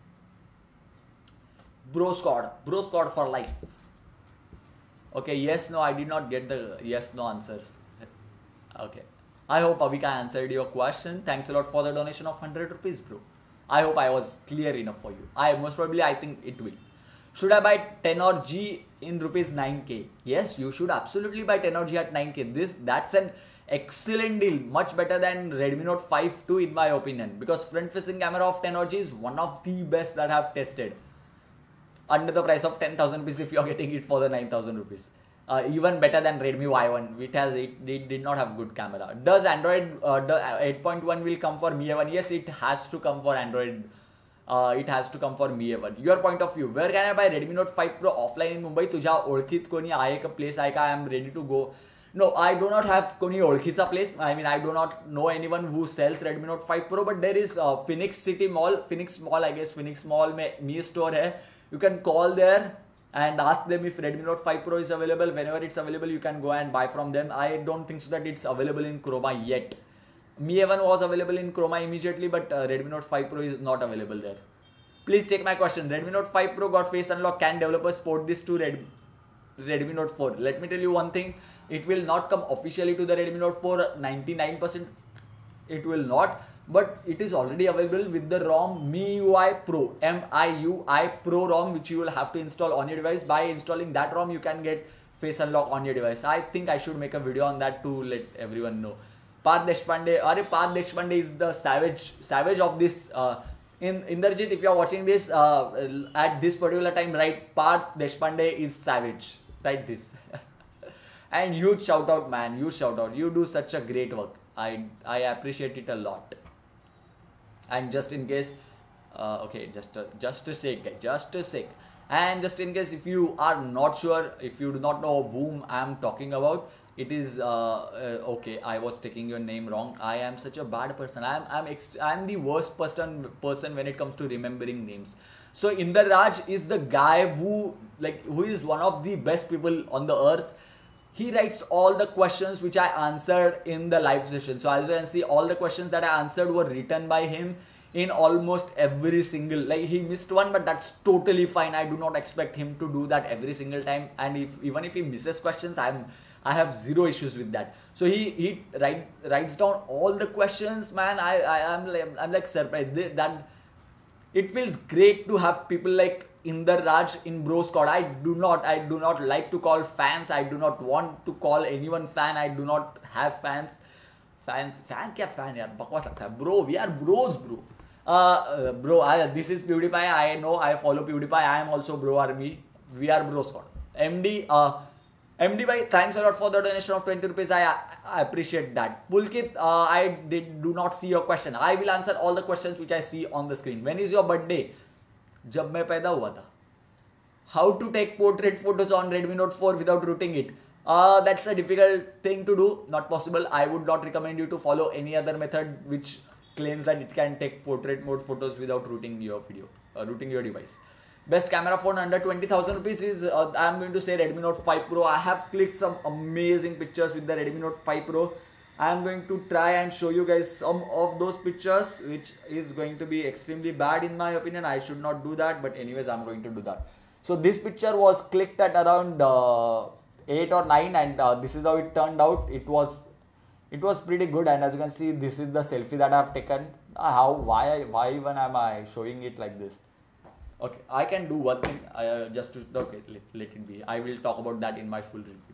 Bro squad, bro squad for life. Okay, yes, no, I did not get the yes, no answers. Okay. I hope Avika answered your question. Thanks a lot for the donation of one hundred rupees, bro. I hope I was clear enough for you. I most probably, I think it will. Should I buy Tenor G in rupees nine K? Yes, you should absolutely buy Tenor G at nine K. This, that's an excellent deal. Much better than Redmi Note five two in my opinion. Because front facing camera of Tenor G is one of the best that I have tested. Under the price of ten thousand rupees if you are getting it for the nine thousand rupees. Uh, even better than Redmi Y one, which has it, it did not have good camera. Does Android uh, eight point one will come for Mi A one? Yes, it has to come for Android. Uh, it has to come for Mi A one. Your point of view. Where can I buy Redmi Note five Pro offline in Mumbai? तुझ्या ओळखीत कोणी आहे का place आहे का? I am ready to go. No, I do not have कोणी ओळखीचा place. I mean, I do not know anyone who sells Redmi Note five Pro, but there is uh, Phoenix City Mall, Phoenix Mall, I guess Phoenix Mall में Mi store है. You can call there and ask them if Redmi Note five Pro is available. Whenever it's available, you can go and buy from them. I don't think so that it's available in Chroma yet. Mi A one was available in Chroma immediately, but uh, Redmi Note five Pro is not available there. Please take my question. Redmi Note five Pro got face unlock. Can developers port this to Red Redmi Note four? Let me tell you one thing. It will not come officially to the Redmi Note four. ninety-nine percent it will not. But it is already available with the ROM M I U I Pro, M I U I Pro ROM, which you will have to install on your device. By installing that ROM, you can get face unlock on your device. I think I should make a video on that to let everyone know. Parth Deshpande, Are Parth Deshpande is the savage, savage of this. Uh, in Inderjit, if you are watching this uh, at this particular time, right? Parth Deshpande is savage. Write this. And huge shout out, man. Huge shout out. You do such a great work. I I appreciate it a lot. And just in case, uh, okay, just a, just a sec, just a sec. And just in case if you are not sure, if you do not know whom I am talking about, it is uh, uh, okay. I was taking your name wrong. I am such a bad person. I am I'm ext I'm the worst person person when it comes to remembering names. So Inder Raj is the guy who like who is one of the best people on the earth. He writes all the questions which I answered in the live session. So as you can see, all the questions that I answered were written by him in almost every single, like he missed one, but that's totally fine. I do not expect him to do that every single time. And if even if he misses questions, I'm I have zero issues with that. So he he write, writes down all the questions, man. I, I I'm like I'm like surprised that it feels great to have people like Inder Raj in Bro Squad. I do not, I do not like to call fans. I do not want to call anyone fan. I do not have fans. Fans, fan क्या fan यार बकवास लगता है. Bro, we are bros, bro. Uh, uh bro, I, this is PewDiePie. I know I follow PewDiePie. I am also Bro Army. We are Bro Squad. M D, uh, M D bhai, thanks a lot for the donation of twenty rupees. I, I appreciate that. Pulkit, uh, I did do not see your question. I will answer all the questions which I see on the screen. When is your birthday? जब मैं पैदा हुआ था. How to take portrait photos on Redmi Note four without rooting it? Uh, that's a difficult thing to do. Not possible. I would not recommend you to follow any other method which claims that it can take portrait mode photos without rooting your video, uh, rooting your device. Best camera phone under twenty thousand rupees is, uh, I'm going to say Redmi Note five Pro. I have clicked some amazing pictures with the Redmi Note five Pro. I am going to try and show you guys some of those pictures, which is going to be extremely bad in my opinion. I should not do that, but anyways, I'm going to do that. So this picture was clicked at around uh, eight or nine, and uh, this is how it turned out. It was it was pretty good, and as you can see, this is the selfie that I have taken. Uh, how why why even am I showing it like this? Okay, I can do one thing. Uh, just to okay, let, let it be. I will talk about that in my full review.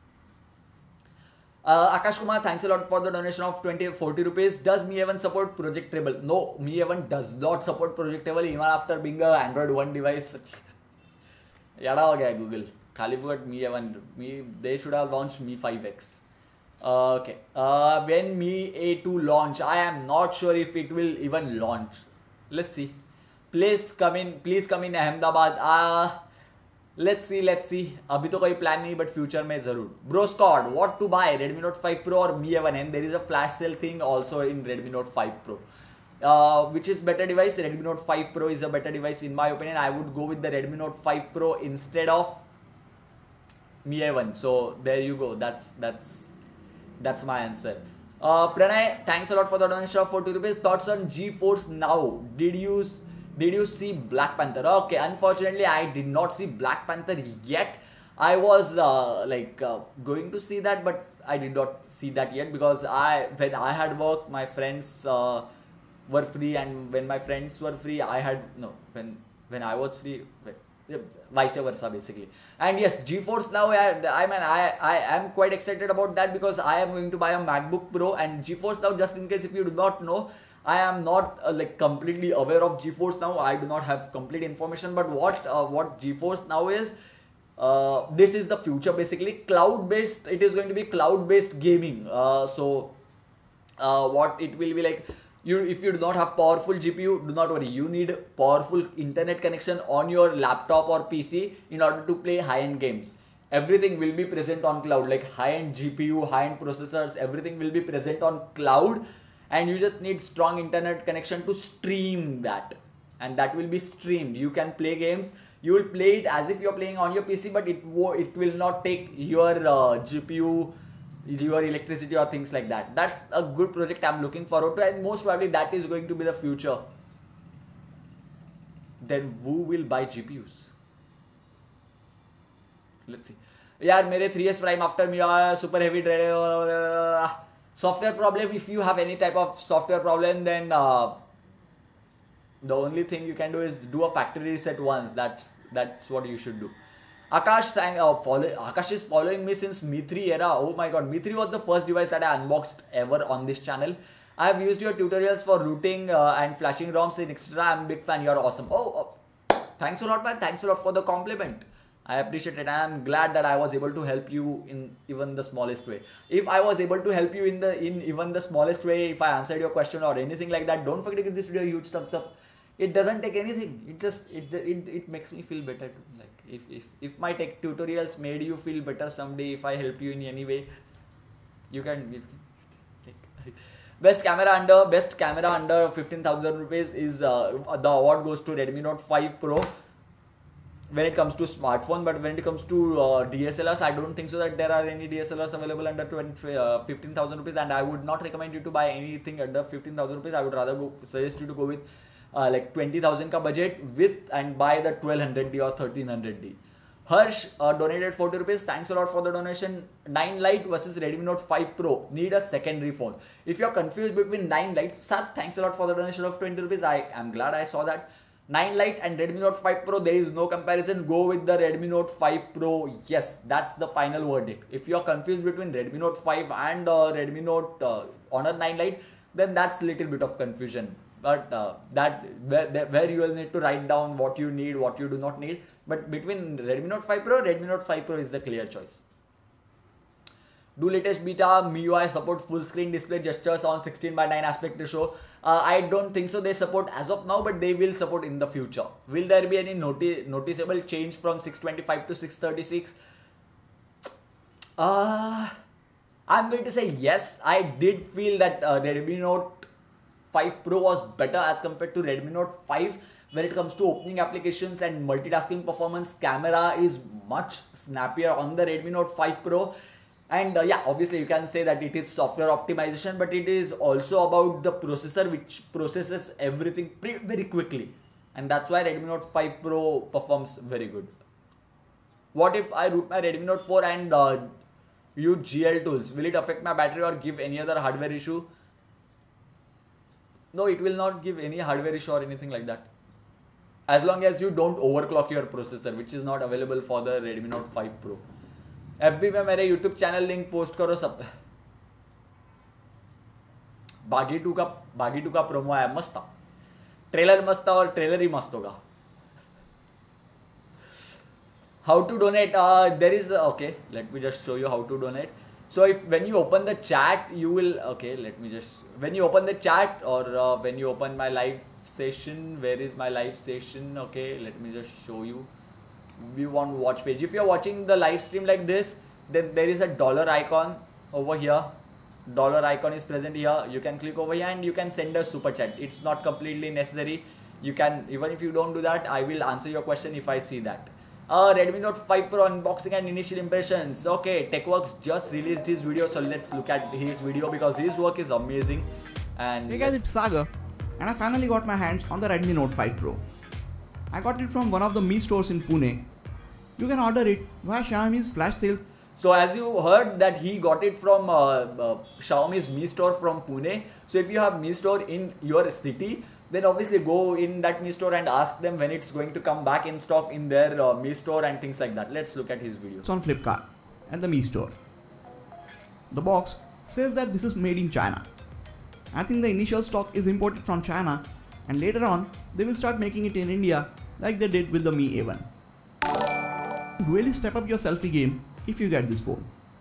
Uh, Akash Kumar, thanks a lot for the donation of twenty forty rupees. Does Mi A one support Project Treble? No, Mi A one does not support Project Treble even after being a Android one device. Yada ho gaya Google. Khali forgot Mi A one. Me, they should have launched Mi five X. Uh, okay. Uh, when Mi A two launch, I am not sure if it will even launch. Let's see. Please come in. Please come in Ahmedabad. Ah. Uh, Let's see, let's see. अभी तो कोई plan नहीं, but future में जरूर. Bro Scott, what to buy? Redmi Note five Pro or Mi A one? And there is a flash sale thing also in Redmi Note five Pro. Uh, which is better device? Redmi Note five Pro is a better device in my opinion. I would go with the Redmi Note five Pro instead of Mi A one. So there you go. That's that's that's my answer. Uh, Pranay, thanks a lot for the donation of forty rupees. Thoughts on GeForce Now? Did you Did you see Black Panther? Okay, unfortunately, I did not see Black Panther yet. I was uh, like uh, going to see that, but I did not see that yet because I, when I had work, my friends uh, were free, and when my friends were free, I had no. When when I was free, vice versa basically. And yes, GeForce Now. I, I mean, I I am quite excited about that because I am going to buy a MacBook Pro, and GeForce Now. Just in case if you do not know, I am not uh, like completely aware of GeForce Now. I do not have complete information, but what uh, what GeForce Now is, uh, this is the future basically. Cloud based. It is going to be cloud based gaming. Uh, so uh, what it will be like, you if you do not have powerful G P U, do not worry. You need powerful internet connection on your laptop or P C in order to play high end games. Everything will be present on cloud, like high end G P U, high end processors. Everything will be present on cloud. And you just need strong internet connection to stream that, and that will be streamed. You can play games. You will play it as if you're playing on your P C, but it it will not take your uh, G P U, your electricity or things like that. That's a good project I'm looking forward to, and most probably that is going to be the future. Then who will buy G P Us? Let's see. Yeah, मेरे three S Prime after me are super heavy. Software problem, if you have any type of software problem, then uh, the only thing you can do is do a factory reset once. That's that's what you should do. Akash, thank, uh, follow, Akash is following me since Mi three era. Oh my god, Mi three was the first device that I unboxed ever on this channel. I have used your tutorials for rooting uh, and flashing ROMs in Extra. I'm a big fan. You're awesome. Oh, oh, thanks a lot, man. Thanks a lot for the compliment. I appreciate it, and I'm glad that I was able to help you in even the smallest way. If I was able to help you in the in even the smallest way, if I answered your question or anything like that, don't forget to give this video a huge thumbs up. It doesn't take anything. It just it it, it makes me feel better too. Like if if if my tech tutorials made you feel better someday, if I help you in any way, you can. If, best camera under best camera under fifteen thousand rupees is uh, the award goes to Redmi Note five Pro. When it comes to smartphone, but when it comes to uh, D S L Rs, I don't think so that there are any D S L Rs available under fifteen thousand rupees, and I would not recommend you to buy anything under fifteen thousand rupees. I would rather go, suggest you to go with uh, like twenty thousand ka budget with and buy the twelve hundred D or thirteen hundred D. Harsh uh, donated forty rupees. Thanks a lot for the donation. nine Lite versus Redmi Note five Pro. Need a secondary phone. If you're confused between nine Lite, Sat, thanks a lot for the donation of twenty rupees. I am glad I saw that. nine Lite and Redmi Note five Pro, there is no comparison. Go with the Redmi Note five Pro. Yes, that's the final verdict. If you're confused between Redmi Note five and uh, Redmi Note uh, Honor nine Lite, then that's little bit of confusion. But uh, that where, where you will need to write down what you need, what you do not need. But between Redmi Note five Pro, Redmi Note five Pro is the clear choice. Do latest beta M I U I support full screen display gestures on sixteen by nine aspect ratio? Uh, I don't think so. They support as of now, but they will support in the future. Will there be any noti noticeable change from six twenty-five to six thirty-six? Uh, I'm going to say yes. I did feel that uh, Redmi Note five Pro was better as compared to Redmi Note five. When it comes to opening applications and multitasking performance, camera is much snappier on the Redmi Note five Pro. And uh, yeah, obviously you can say that it is software optimization, but it is also about the processor which processes everything pretty, very quickly, and that's why Redmi Note five Pro performs very good. What if I root my Redmi Note four and uh, use G L tools? Will it affect my battery or give any other hardware issue? No, it will not give any hardware issue or anything like that, as long as you don't overclock your processor, which is not available for the Redmi Note five Pro. F B में मेरे YouTube channel link post करो सब. बागी to का बागी to का promo आया, मस्त था, ट्रेलर मस्त था और ट्रेलर ही मस्त होगा. How to donate? Uh, there is uh, okay. Let me just show you how to donate. So if when you open the chat, you will okay. Let me just when you open the chat or uh, when you open my live session. Where is my live session? Okay, let me just show you. View on watch page. If you're watching the live stream like this, then there is a dollar icon over here. Dollar icon is present here. You can click over here and you can send a super chat. It's not completely necessary. You can, even if you don't do that, I will answer your question if I see that. Uh, Redmi Note five Pro unboxing and initial impressions. Okay, TechWorks just released his video, so let's look at his video because his work is amazing. And hey guys, it's Sagar, and I finally got my hands on the Redmi Note five Pro. I got it from one of the Mi stores in Pune. You can order it via Xiaomi's flash sale. So as you heard that he got it from uh, uh, Xiaomi's Mi store from Pune. So if you have Mi store in your city, then obviously go in that Mi store and ask them when it's going to come back in stock in their uh, Mi store and things like that. Let's look at his video. It's on Flipkart and the Mi store. The box says that this is made in China. I think the initial stock is imported from China, and later on they will start making it in India like they did with the Mi A one. Really step up your selfie game if you get this phone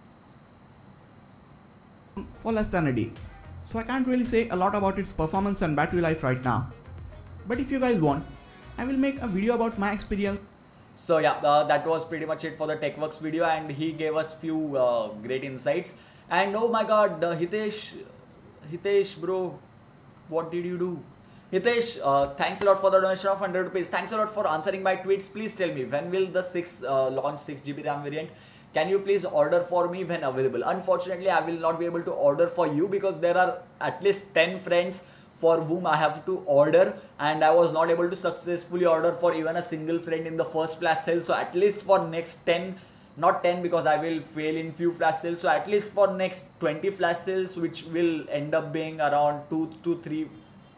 for less than a day. So I can't really say a lot about its performance and battery life right now. But if you guys want, I will make a video about my experience. So yeah, uh, that was pretty much it for the TechWorks video, and he gave us few uh, great insights. And oh my god, uh, Hitesh, Hitesh bro, what did you do? Hitesh, uh, thanks a lot for the donation of one hundred rupees. Thanks a lot for answering my tweets. Please tell me, when will the six uh, launch six G B RAM variant? Can you please order for me when available? Unfortunately, I will not be able to order for you because there are at least ten friends for whom I have to order, and I was not able to successfully order for even a single friend in the first flash sale. So at least for next ten, not ten because I will fail in few flash sales. So at least for next twenty flash sales, which will end up being around two to three,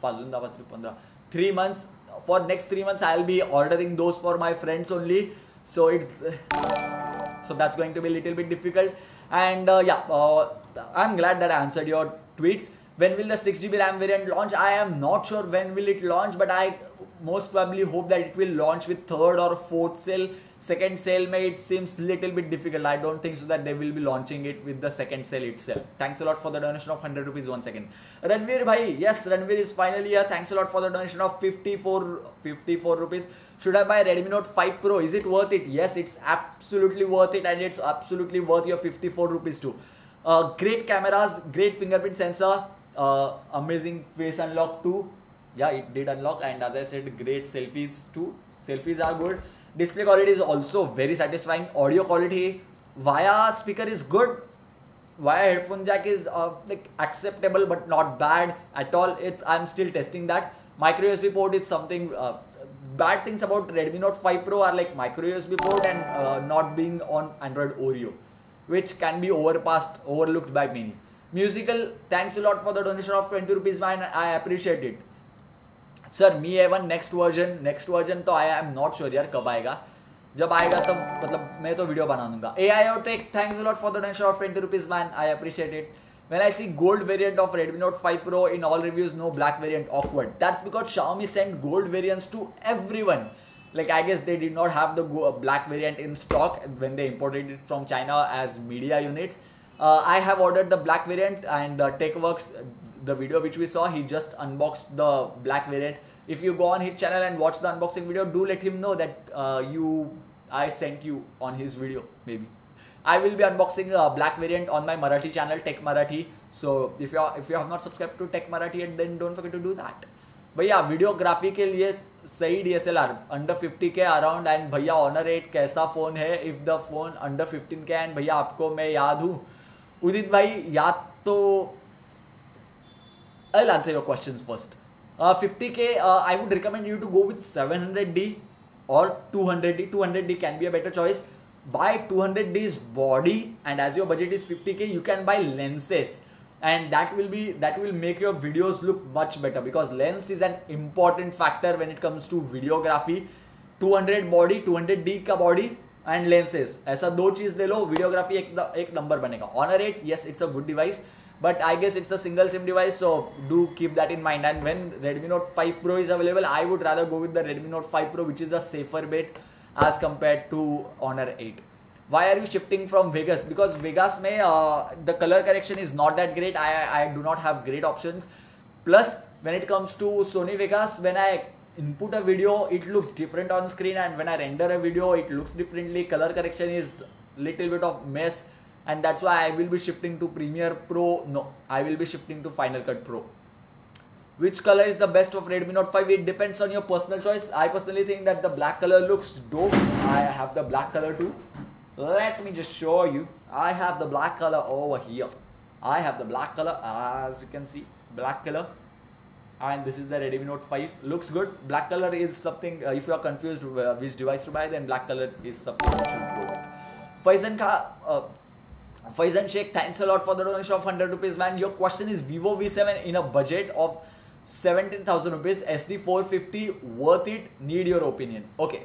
three months. For next three months, I'll be ordering those for my friends only. So it's so that's going to be a little bit difficult. And uh, yeah, uh, I'm glad that I answered your tweets. When will the six G B RAM variant launch? I am not sure when will it launch, but I most probably hope that it will launch with third or fourth cell. Second cell may it seems little bit difficult. I don't think so that they will be launching it with the second cell itself. Thanks a lot for the donation of one hundred rupees once again. Ranveer bhai, yes, Ranveer is finally here. Thanks a lot for the donation of fifty-four, fifty-four rupees. Should I buy Redmi Note five Pro? Is it worth it? Yes, it's absolutely worth it, and it's absolutely worth your fifty-four rupees too. Uh, great cameras, great fingerprint sensor, uh, amazing face unlock too. Yeah, it did unlock, and as I said, great selfies too. Selfies are good. Display quality is also very satisfying. Audio quality via speaker is good. Via headphone jack is uh, like acceptable but not bad at all. It I'm still testing that. Micro U S B port is something. Uh, bad things about Redmi Note five Pro are like micro U S B port and uh, not being on Android Oreo, which can be overpassed, overlooked by many. Musical, thanks a lot for the donation of twenty rupees, man. I appreciate it. Sir Mi A one next version next version तो I am not sure यार कब आएगा. जब आएगा तब मतलब मैं तो वीडियो बना दूंगा. A I O tech, thanks a lot for the donation of twenty rupees man. I appreciate it. When I see gold variant of Redmi Note five Pro in all reviews, no black variant, awkward. That's because Xiaomi sent gold variants to everyone. Like I guess they did not have the black variant in stock when they imported it from China as media units. Uh, I have ordered the black variant, and uh, TechWorks, the video which we saw, he just unboxed the black variant. If you go on his channel and watch the unboxing video, do let him know that uh, you I sent you on his video. Maybe I will be unboxing a black variant on my Marathi channel, Tech Marathi. So if you are, if you have not subscribed to Tech Marathi yet, then don't forget to do that. भैया videography के लिए सही D S L R under fifty K around. And भैया Honor eight कैसा phone है? If the phone under fifteen K, and भैया आपको मैं याद हूँ Udit bhai, ya to I'll answer your questions first. Uh, fifty K, uh, I would recommend you to go with seven hundred D or two hundred D. two hundred D can be a better choice. Buy two hundred D's body, and as your budget is fifty K, you can buy lenses, and that will be that will make your videos look much better, because lens is an important factor when it comes to videography. two hundred body, two hundred D का body and lenses, ऐसा दो चीज ले लो, videography एक एक number बनेगा. Honor eight, yes, it's a good device, but I guess it's a single SIM device, so do keep that in mind. And when Redmi Note five Pro is available, I would rather go with the Redmi Note five Pro, which is a safer bet as compared to Honor eight. Why are you shifting from Vegas? Because Vegas में uh, the color correction is not that great. I I do not have great options. Plus, when it comes to Sony Vegas, when I input a video, it looks different on screen, and when I render a video, it looks differently. Color correction is little bit of mess, and that's why I will be shifting to Premiere Pro. No, I will be shifting to Final Cut Pro. Which color is the best of Redmi Note five? It depends on your personal choice. I personally think that the black color looks dope. I have the black color too. Let me just show you. I have the black color over here. I have the black color, as you can see, black color. And this is the Redmi Note five. Looks good. Black color is something, uh, if you are confused uh, which device to buy, then black color is something you should go with. Faizan Kha, uh, Faizan Sheikh, thanks a lot for the donation of one hundred rupees, man. Your question is Vivo V seven in a budget of seventeen thousand rupees, S D four fifty, worth it? Need your opinion. Okay.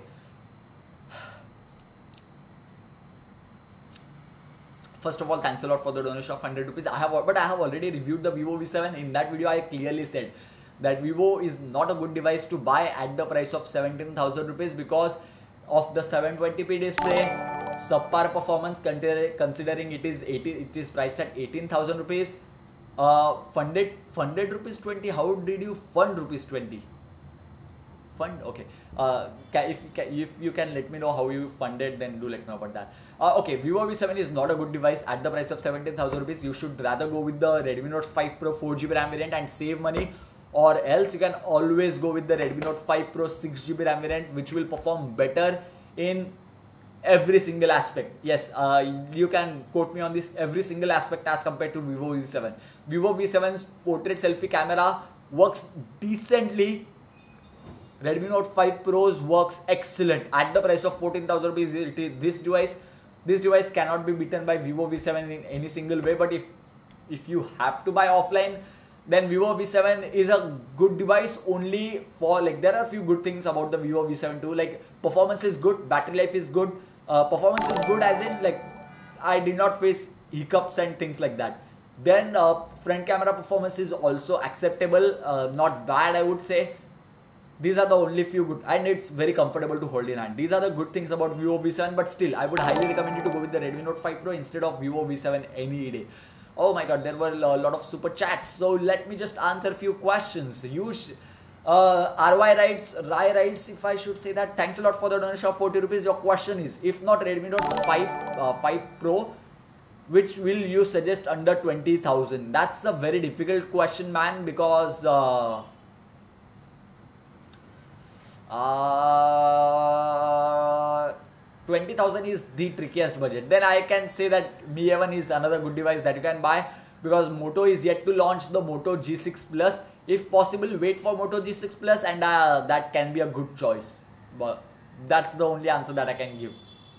First of all, thanks a lot for the donation of one hundred rupees. I have, but I have already reviewed the Vivo V seven. In that video, I clearly said that Vivo is not a good device to buy at the price of seventeen thousand rupees because of the seven twenty p display, subpar performance considering it is eighty, it is priced at eighteen thousand rupees. Uh, funded funded rupees twenty. How did you fund rupees twenty? Fund, okay. Uh, if, if you can let me know how you funded, then do let me know about that. Uh, okay, Vivo V seven is not a good device at the price of seventeen thousand rupees. You should rather go with the Redmi Note five Pro four G B RAM variant and save money, or else you can always go with the Redmi Note five Pro six G B RAM variant, which will perform better in every single aspect. Yes, uh, you can quote me on this, every single aspect as compared to Vivo V seven. Vivo V seven's portrait selfie camera works decently. Redmi Note five Pro's works excellent at the price of fourteen thousand rupees. This device, this device cannot be beaten by Vivo V seven in any single way. But if if you have to buy offline, then Vivo V seven is a good device only for, like, there are a few good things about the Vivo V seven too. Like, performance is good, battery life is good. Uh, performance is good as in, like, I did not face hiccups and things like that. Then uh, front camera performance is also acceptable, uh, not bad, I would say. These are the only few good, and it's very comfortable to hold in hand. These are the good things about Vivo V seven, but still, I would highly recommend you to go with the Redmi Note five Pro instead of Vivo V seven any day. Oh my god, there were a lot of super chats, so let me just answer a few questions. You uh, R Y Rides, Rai Rides, if I should say that, thanks a lot for the donation of forty rupees. Your question is, if not Redmi Note five, uh, five Pro, which will you suggest under twenty thousand? That's a very difficult question, man, because uh, Uh, twenty thousand is the trickiest budget. Then I can say that Mi A one is another good device that you can buy, because Moto is yet to launch the Moto G six Plus. If possible, wait for Moto G six Plus, and uh, that can be a good choice. But that's the only answer that I can give.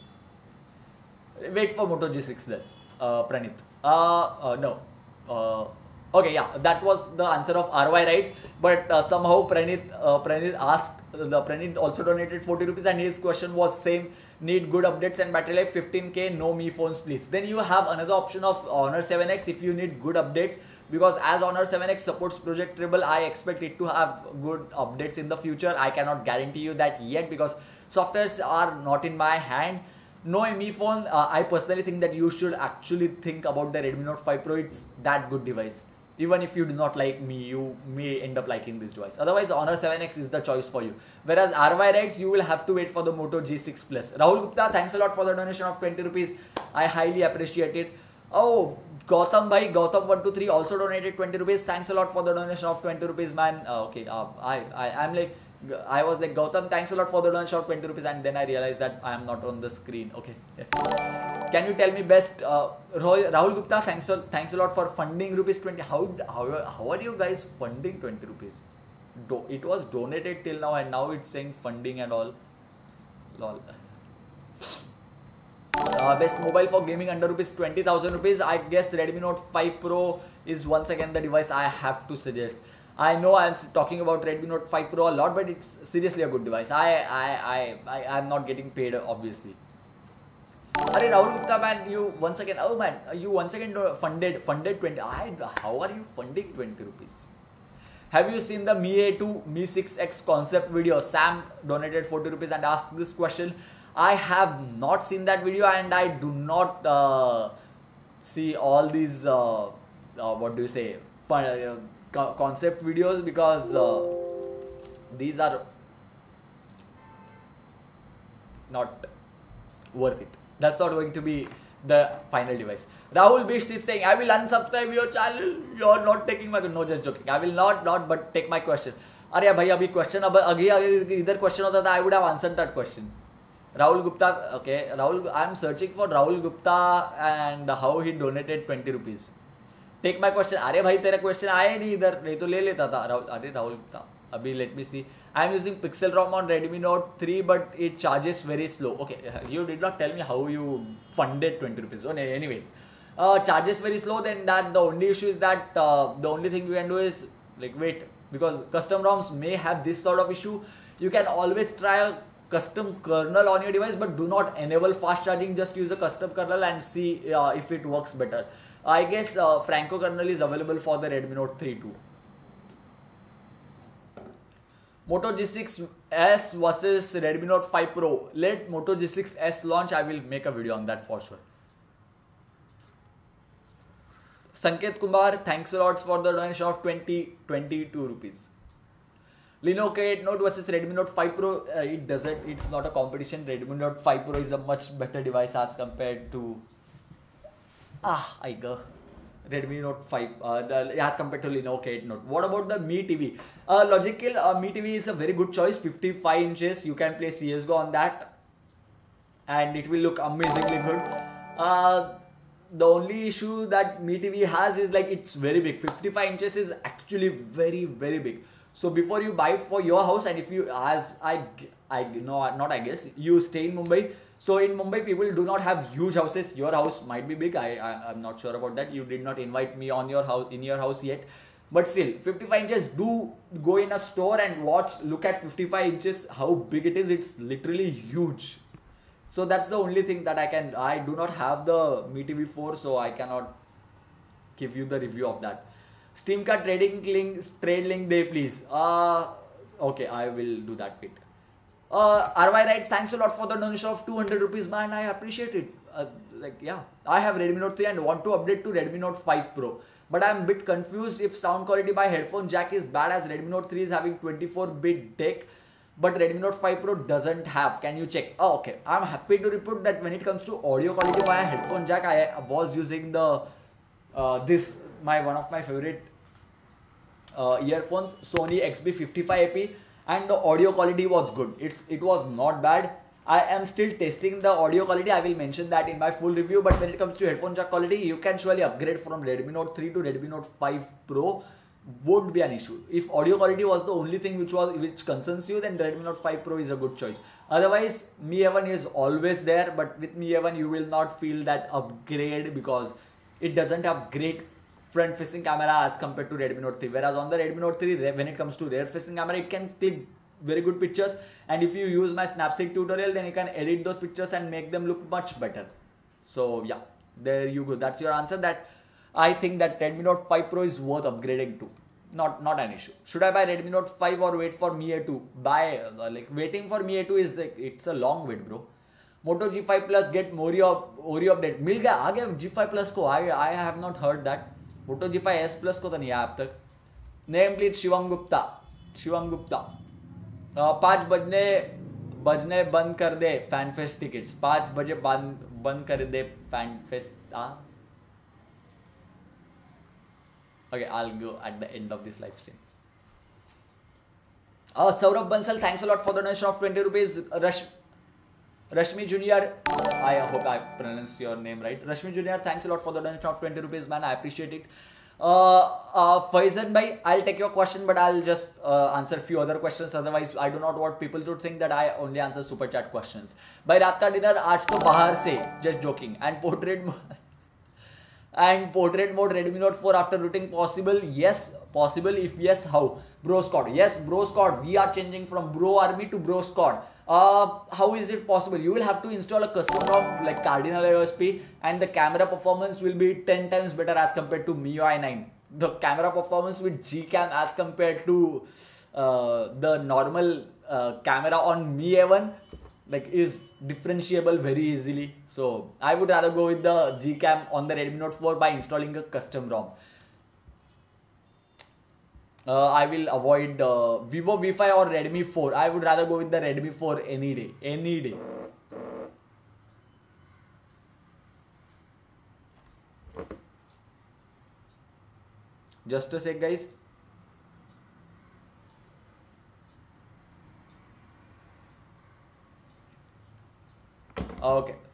Wait for Moto G six then, uh, Pranit. Uh, uh, no. Uh, Okay, yeah, that was the answer of R Y Rights, but uh, somehow Pranit, uh, Pranit asked, the Pranit also donated forty rupees, and his question was same, need good updates and battery life, fifteen K, no Mi phones please. Then you have another option of Honor seven X if you need good updates, because as Honor seven X supports Project Treble, I expect it to have good updates in the future. I cannot guarantee you that yet because softwares are not in my hand. No Mi phone, uh, I personally think that you should actually think about the Redmi Note five Pro. It's that good device. Even if you do not like Mi, you may end up liking this device. Otherwise, Honor seven X is the choice for you. Whereas R Y Rides, you will have to wait for the Moto G six Plus. Rahul Gupta, thanks a lot for the donation of twenty rupees. I highly appreciate it. Oh, Gautam Bhai, Gautam one two three also donated twenty rupees. Thanks a lot for the donation of twenty rupees, man. Uh, okay, uh, I, I, I'm like, I was like, Gautam, thanks a lot for the donation of twenty rupees, and then I realized that I am not on the screen. Okay. Can you tell me best? Uh, Rahul, Rahul Gupta, thanks a, thanks a lot for funding rupees twenty. How, how, how are you guys funding twenty rupees? Do, it was donated till now and now it's saying funding and all. Lol. Uh, best mobile for gaming under rupees twenty thousand rupees. I guess Redmi Note five Pro is once again the device I have to suggest. I know I'm talking about Redmi Note five Pro a lot, but it's seriously a good device. I I I I I'm not getting paid, obviously. Arey Rahul Gupta, man, you once again, oh man, you once again funded funded twenty. I, how are you funding twenty rupees? Have you seen the Mi A two Mi six X concept video? Sam donated forty rupees and asked this question. I have not seen that video, and I do not uh, see all these uh, uh, what do you say fun, uh, co concept videos, because uh, these are not worth it. That's not going to be the final device. Rahul Beast is saying, I will unsubscribe your channel. You're not taking my, no, just joking. I will not not but take my question. Arey bhai, abhi question, ab agi idhar question hota tha, I would have answered that question. Rahul Gupta, okay, Rahul, I'm searching for Rahul Gupta and how he donated twenty rupees. Take my question. Arey bhai, tera question aaya nahi idhar, nahi to le leta tha. Rahul, Arey Rahul Gupta. Abhi, let me see. I am using Pixel ROM on Redmi Note three, but it charges very slow. Okay, you did not tell me how you funded twenty rupees. Oh, anyways, uh, charges very slow. Then that the only issue is that uh, the only thing you can do is like wait, because custom ROMs may have this sort of issue. You can always try a custom kernel on your device, but do not enable fast charging. Just use a custom kernel and see uh, if it works better. I guess uh, Franco kernel is available for the Redmi Note three too. Moto G six S versus Redmi Note five Pro. Let Moto G six S launch. I will make a video on that for sure. Sanket Kumar, thanks a lot for the donation of twenty, twenty-two rupees. Lenovo K eight Note versus Redmi Note five Pro. Uh, it doesn't, it's not a competition. Redmi Note five Pro is a much better device as compared to ah, I go. Redmi Note five uh, as compared to Lenovo K eight Note. What about the Mi T V? Uh, Logical uh, Mi T V is a very good choice. fifty-five inches. You can play C S G O on that, and it will look amazingly good. Uh, the only issue that Mi T V has is like it's very big. fifty-five inches is actually very very big. So before you buy it for your house, and if you, as I I no not I guess you stay in Mumbai. So in Mumbai, people do not have huge houses. Your house might be big. I, I I'm not sure about that. You did not invite me on your house in your house yet, but still, fifty-five inches. Do go in a store and watch. Look at fifty-five inches. How big it is. It's literally huge. So that's the only thing that I can. I do not have the Mi T V four, so I cannot give you the review of that. Steam card trading link, trade link day, please. Uh okay, I will do that bit. Uh, R Y Wright, thanks a lot for the donation of two hundred rupees, man. I appreciate it. Uh, like, yeah, I have Redmi Note three and want to update to Redmi Note five Pro. But I'm a bit confused if sound quality by headphone jack is bad, as Redmi Note three is having twenty-four bit deck, but Redmi Note five Pro doesn't have. Can you check? Oh, okay. I'm happy to report that when it comes to audio quality via headphone jack, I was using the uh, this my one of my favorite uh, earphones, Sony X B fifty-five A P. And the audio quality was good. It, it was not bad. I am still testing the audio quality. I will mention that in my full review. But when it comes to headphone jack quality, you can surely upgrade from Redmi Note three to Redmi Note five Pro. Won't be an issue. If audio quality was the only thing which was which concerns you, then Redmi Note five Pro is a good choice. Otherwise, Mi A one is always there. But with Mi A one, you will not feel that upgrade because it doesn't have great front facing camera as compared to Redmi Note three, whereas on the Redmi Note three, when it comes to rear facing camera, it can click very good pictures, and if you use my Snapseed tutorial, then you can edit those pictures and make them look much better. So yeah, there you go. That's your answer. That I think that Redmi Note five Pro is worth upgrading to. Not not an issue. Should I buy Redmi Note five or wait for Mi A two? Buy uh, like waiting for Mi A two is like it's a long wait, bro. Moto G five Plus get Oreo Oreo update. मिल गया आ गया G five Plus को. I I have not heard that. Moto G five S Plus को तो नहीं आया अब तक. Name please Shivam Gupta. Shivam Gupta. पाँच बजने बजने बंद कर दे फैन फेस्ट टिकट्स. पाँच बजे बंद बंद कर दे फैन फेस्ट. हाँ. Okay, I'll go at the end of this live stream. Uh, Saurabh Bansal, thanks a lot for the donation of twenty rupees. Rash Rashmi Junior, I hope I pronounced your name right. Rashmi Junior, thanks a lot for the donation of twenty rupees, man. I appreciate it. Uh, uh, Faizan bhai, I'll take your question, but I'll just uh, answer few other questions. Otherwise, I do not want people to think that I only answer super chat questions. Bhai, रात का dinner आज तो बाहर से, just joking. And portrait and portrait mode Redmi Note four after routing possible? Yes, possible. If yes, how? Bro Squad. Yes, Bro Squad. We are changing from Bro Army to Bro Squad. Uh, how is it possible? You will have to install a custom ROM like Cardinal I O S P, and the camera performance will be ten times better as compared to M I U I nine. The camera performance with Gcam as compared to uh, the normal uh, camera on M I A one like is differentiable very easily. So I would rather go with the Gcam on the Redmi Note four by installing a custom ROM. Uh, I will avoid uh, Vivo V five or Redmi four. I would rather go with the Redmi four any day. Any day. Just a sec, guys. Okay.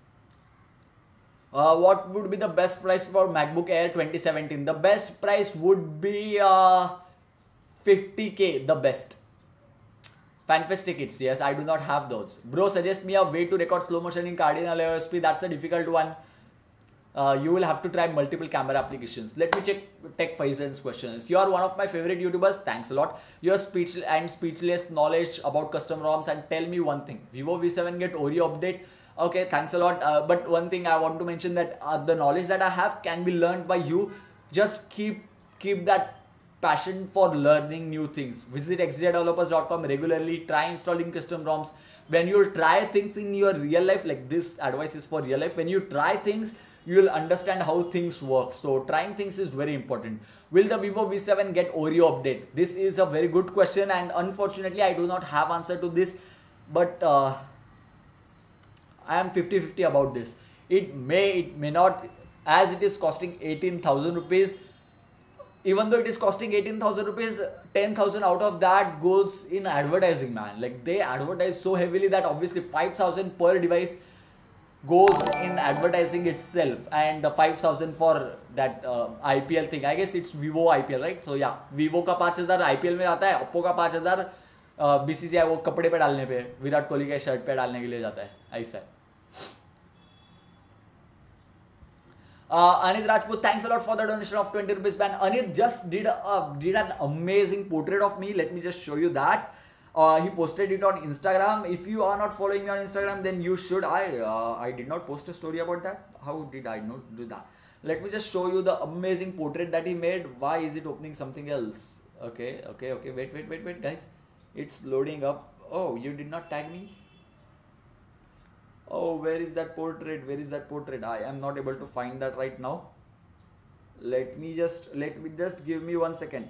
Uh, what would be the best price for MacBook Air twenty seventeen? The best price would be uh, fifty K, the best. FanFest tickets, yes, I do not have those. Bro, suggest me a way to record slow motion in Cardinal I O S P. That's a difficult one. Uh, you will have to try multiple camera applications. Let me check Tech Faizan's questions. You are one of my favorite YouTubers. Thanks a lot. Your speech and speechless knowledge about custom ROMs. And tell me one thing. Vivo V seven get Oreo update. Okay, thanks a lot. Uh, but one thing I want to mention that uh, the knowledge that I have can be learned by you. Just keep keep that passion for learning new things. Visit x j developers dot com regularly. Try installing custom ROMs. When you try things in your real life, like this advice is for real life. When you try things, you will understand how things work. So trying things is very important. Will the Vivo V seven get Oreo update? This is a very good question, and unfortunately I do not have answer to this, but uh, I am fifty fifty about this. It may, it may not, as it is costing eighteen thousand rupees. Even though it is costing eighteen thousand rupees, ten thousand out of that goes in advertising, man. Like they advertise so heavily that obviously five thousand per device goes in advertising itself, and the five thousand for that uh, I P L thing. I guess it's Vivo I P L, right? So yeah, Vivo का पाँच हज़ार I P L में आता है, Oppo का पाँच हज़ार B C C I वो कपड़े पे डालने पे, विराट कोहली के शर्ट पे डालने के लिए जाता है, ऐसा है. Uh, Anit Rajput, thanks a lot for the donation of twenty rupees, man. Anit just did a, did an amazing portrait of me. Let me just show you that. Uh, he posted it on Instagram. If you are not following me on Instagram, then you should. I uh, I did not post a story about that. How did I not do that? Let me just show you the amazing portrait that he made. Why is it opening something else? Okay, okay, okay. Wait, wait, wait, wait, guys. It's loading up. Oh, you did not tag me? Oh, where is that portrait? Where is that portrait? I am not able to find that right now. Let me just, let me just give me one second.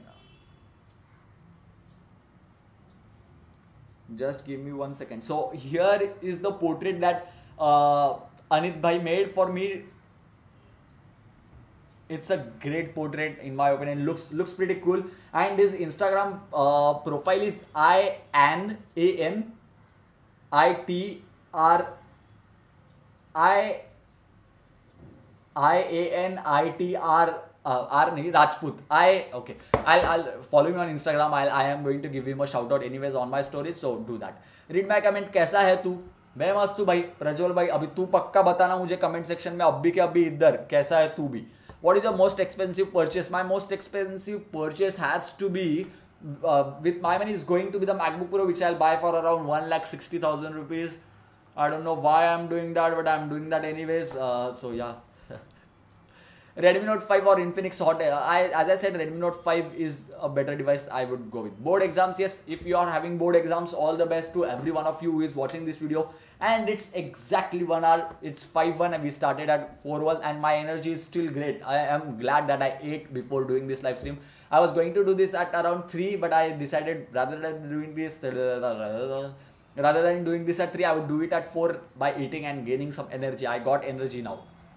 Just give me one second. So here is the portrait that uh, Anit bhai made for me. It's a great portrait in my opinion. Looks looks pretty cool. And his Instagram uh, profile is I N A N I T R I I A N I T R uh, R nahi Rajput. I okay. I'll I'll follow me on Instagram. I'll I am going to give him a shout out anyways on my stories. So do that. Read my comment. कैसा है तू? मैं मस्त हूँ भाई. प्रज्वल भाई अभी तू पक्का बताना मुझे comment section में अभी के अभी इधर कैसा है तू भी. What is your most expensive purchase? My most expensive purchase has to be uh, with my money is going to be the MacBook Pro, which I'll buy for around one lakh sixty thousand rupees. I don't know why I'm doing that, but I'm doing that anyways. Uh, so yeah. Redmi Note five or Infinix Hot. I, as I said, Redmi Note five is a better device. I would go with. Board exams, yes. If you are having board exams, all the best to every one of you who is watching this video. And it's exactly one hour. It's five one and we started at four one and my energy is still great. I am glad that I ate before doing this live stream. I was going to do this at around three, but I decided rather than doing this, rather than doing this at three, I would do it at four by eating and gaining some energy. I got energy now.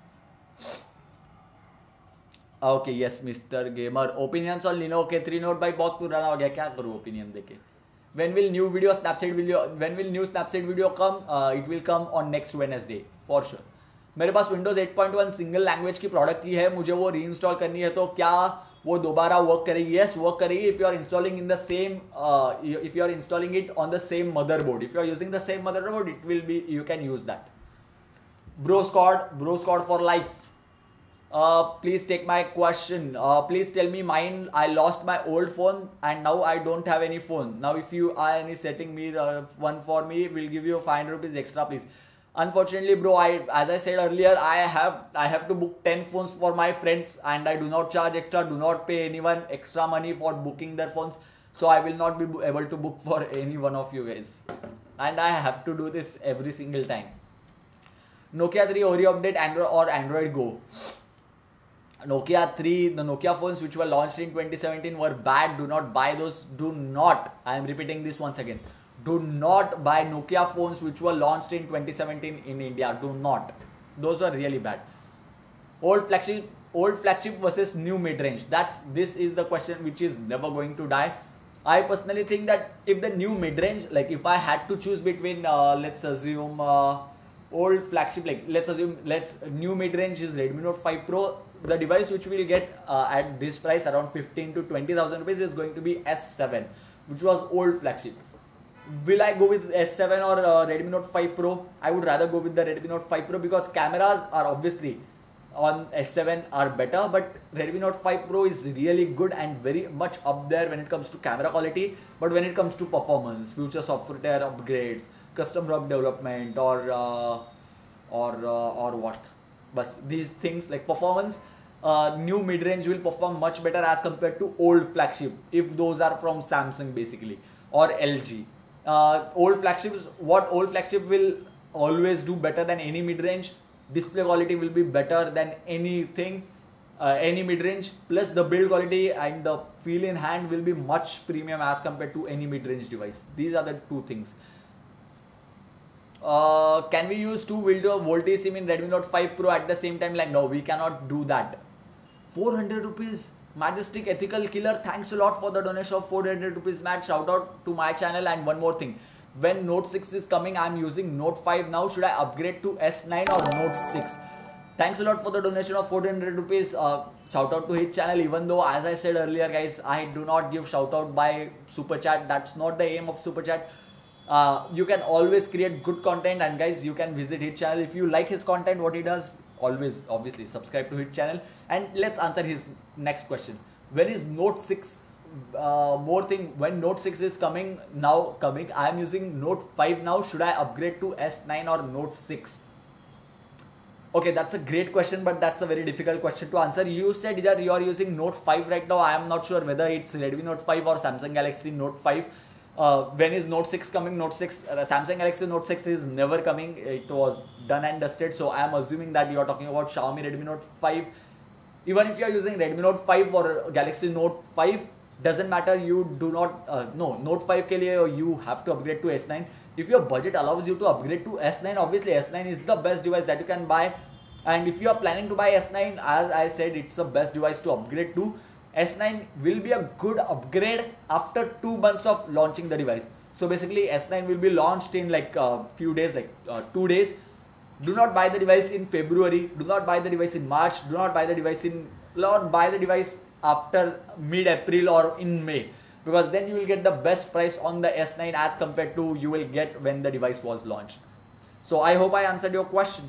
Okay, yes, Mister Gamer. Opinions on Lenovo K three Note भाई बहुत पुराना हो गया, क्या करूँ opinion देके. When will new video Snapseed video? When will new Snapseed video come? Uh, it will come on next Wednesday for sure. मेरे पास Windows eight point one single language की प्रोडक्ट की है, मुझे वो रीइंस्टॉल करनी है, तो क्या वो दोबारा वर्क करेगी? यस, वर्क करेगी if you are installing in the same uh, if you are installing it on the same motherboard. If you are using the same motherboard, it will be, you can use that. Bro Squad, Bro Squad for life. Uh, please take my question. Uh, please tell me mine. I lost my old phone and now I don't have any phone. Now if you are any setting me uh, one for me, we'll give you five hundred rupees extra, please. Unfortunately, bro, I as I said earlier, I have I have to book ten phones for my friends and I do not charge extra. Do not pay anyone extra money for booking their phones. So I will not be able to book for any one of you guys. And I have to do this every single time. Nokia three Oreo update, Android or Android Go. Nokia three, the Nokia phones which were launched in twenty seventeen were bad. Do not buy those. Do not. I am repeating this once again. Do not buy Nokia phones which were launched in twenty seventeen in India. Do not. Those were really bad. Old flagship, old flagship versus new mid-range. That's this is the question which is never going to die. I personally think that if the new mid-range, like if I had to choose between, uh, let's assume uh, old flagship, like let's assume let's new mid-range is Redmi Note five Pro. The device which we will get uh, at this price around fifteen to twenty thousand rupees is going to be S seven, which was old flagship. Will I go with S seven or uh, Redmi Note five Pro? I would rather go with the Redmi Note five Pro because cameras are obviously on S seven are better, but Redmi Note five Pro is really good and very much up there when it comes to camera quality. But when it comes to performance, future software upgrades, custom ROM development, or uh, or uh, or what? But these things like performance, uh, new mid-range will perform much better as compared to old flagship if those are from Samsung basically or L G. Uh, old flagships, what old flagship will always do better than any mid-range, display quality will be better than anything, uh, any mid-range, plus the build quality and the feel in hand will be much premium as compared to any mid-range device. These are the two things. Uh, can we use two video VoLTE SIM in Redmi Note five Pro at the same time? Like, no, we cannot do that. four hundred rupees. Majestic Ethical Killer, thanks a lot for the donation of four hundred rupees, Matt. Shout out to my channel. And one more thing, when Note six is coming, I'm using Note five now. Should I upgrade to S nine or Note six? Thanks a lot for the donation of four hundred rupees. Uh, shout out to his channel, even though as I said earlier guys, I do not give shout out by super chat. That's not the aim of super chat. Uh, you can always create good content, and guys, you can visit his channel if you like his content, what he does. Always obviously subscribe to his channel. And let's answer his next question. When is Note six uh, more thing, when Note six is coming now coming I am using Note five now. Should I upgrade to S nine or Note six? Okay, that's a great question, but that's a very difficult question to answer. You said that you are using Note five right now. I am not sure whether it's Redmi Note five or Samsung Galaxy Note five. Uh, when is Note six coming? Note six, uh, Samsung Galaxy Note six is never coming. It was done and dusted. So I am assuming that you are talking about Xiaomi Redmi Note five. Even if you are using Redmi Note five or Galaxy Note five, doesn't matter. You do not, uh, no, Note five ke liye you have to upgrade to S nine. If your budget allows you to upgrade to S nine, obviously S nine is the best device that you can buy. And if you are planning to buy S nine, as I said, it's the best device to upgrade to. S nine will be a good upgrade after two months of launching the device. So basically S nine will be launched in like a uh, few days, like uh, two days. Do not buy the device in February. Do not buy the device in March. Do not buy the device in, not buy the device after mid-April or in May. Because then you will get the best price on the S nine as compared to you will get when the device was launched. So I hope I answered your question.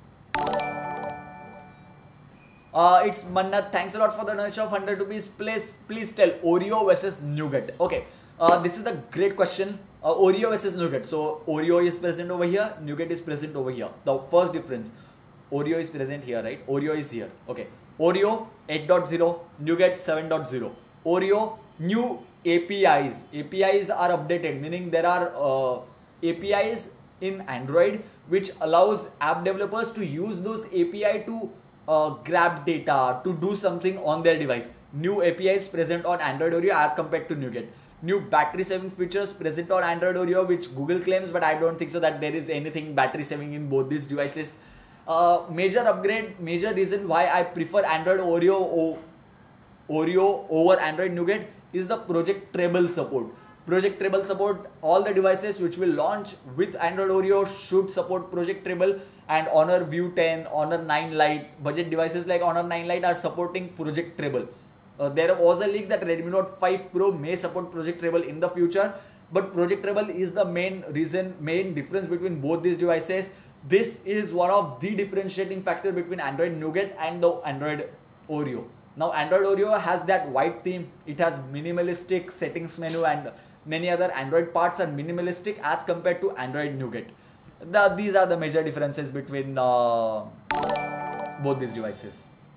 Uh, it's Mannat. Thanks a lot for the donation of one hundred rupees. Please, please tell Oreo versus Nougat. Okay, uh, this is a great question. Uh, Oreo versus Nougat. So Oreo is present over here. Nougat is present over here. The first difference, Oreo is present here, right? Oreo is here. Okay. Oreo eight point zero, Nougat seven point zero. Oreo new A P Is. A P Is are updated, meaning there are uh, A P Is in Android which allows app developers to use those A P I to Uh, grab data, to do something on their device. New A P Is present on Android Oreo as compared to Nougat. New battery saving features present on Android Oreo, which Google claims, but I don't think so that there is anything battery saving in both these devices. Uh, major upgrade, major reason why I prefer Android Oreo o Oreo over Android Nougat is the Project Treble support. Project Treble support. All the devices which will launch with Android Oreo should support Project Treble, and Honor View ten, Honor nine Lite, budget devices like Honor nine Lite are supporting Project Treble. Uh, there was a leak that Redmi Note five Pro may support Project Treble in the future, but Project Treble is the main reason, main difference between both these devices. This is one of the differentiating factor between Android Nougat and the Android Oreo. Now Android Oreo has that white theme, it has minimalistic settings menu, and many other Android parts are minimalistic as compared to Android Nougat. The, these are the major differences between uh, both these devices.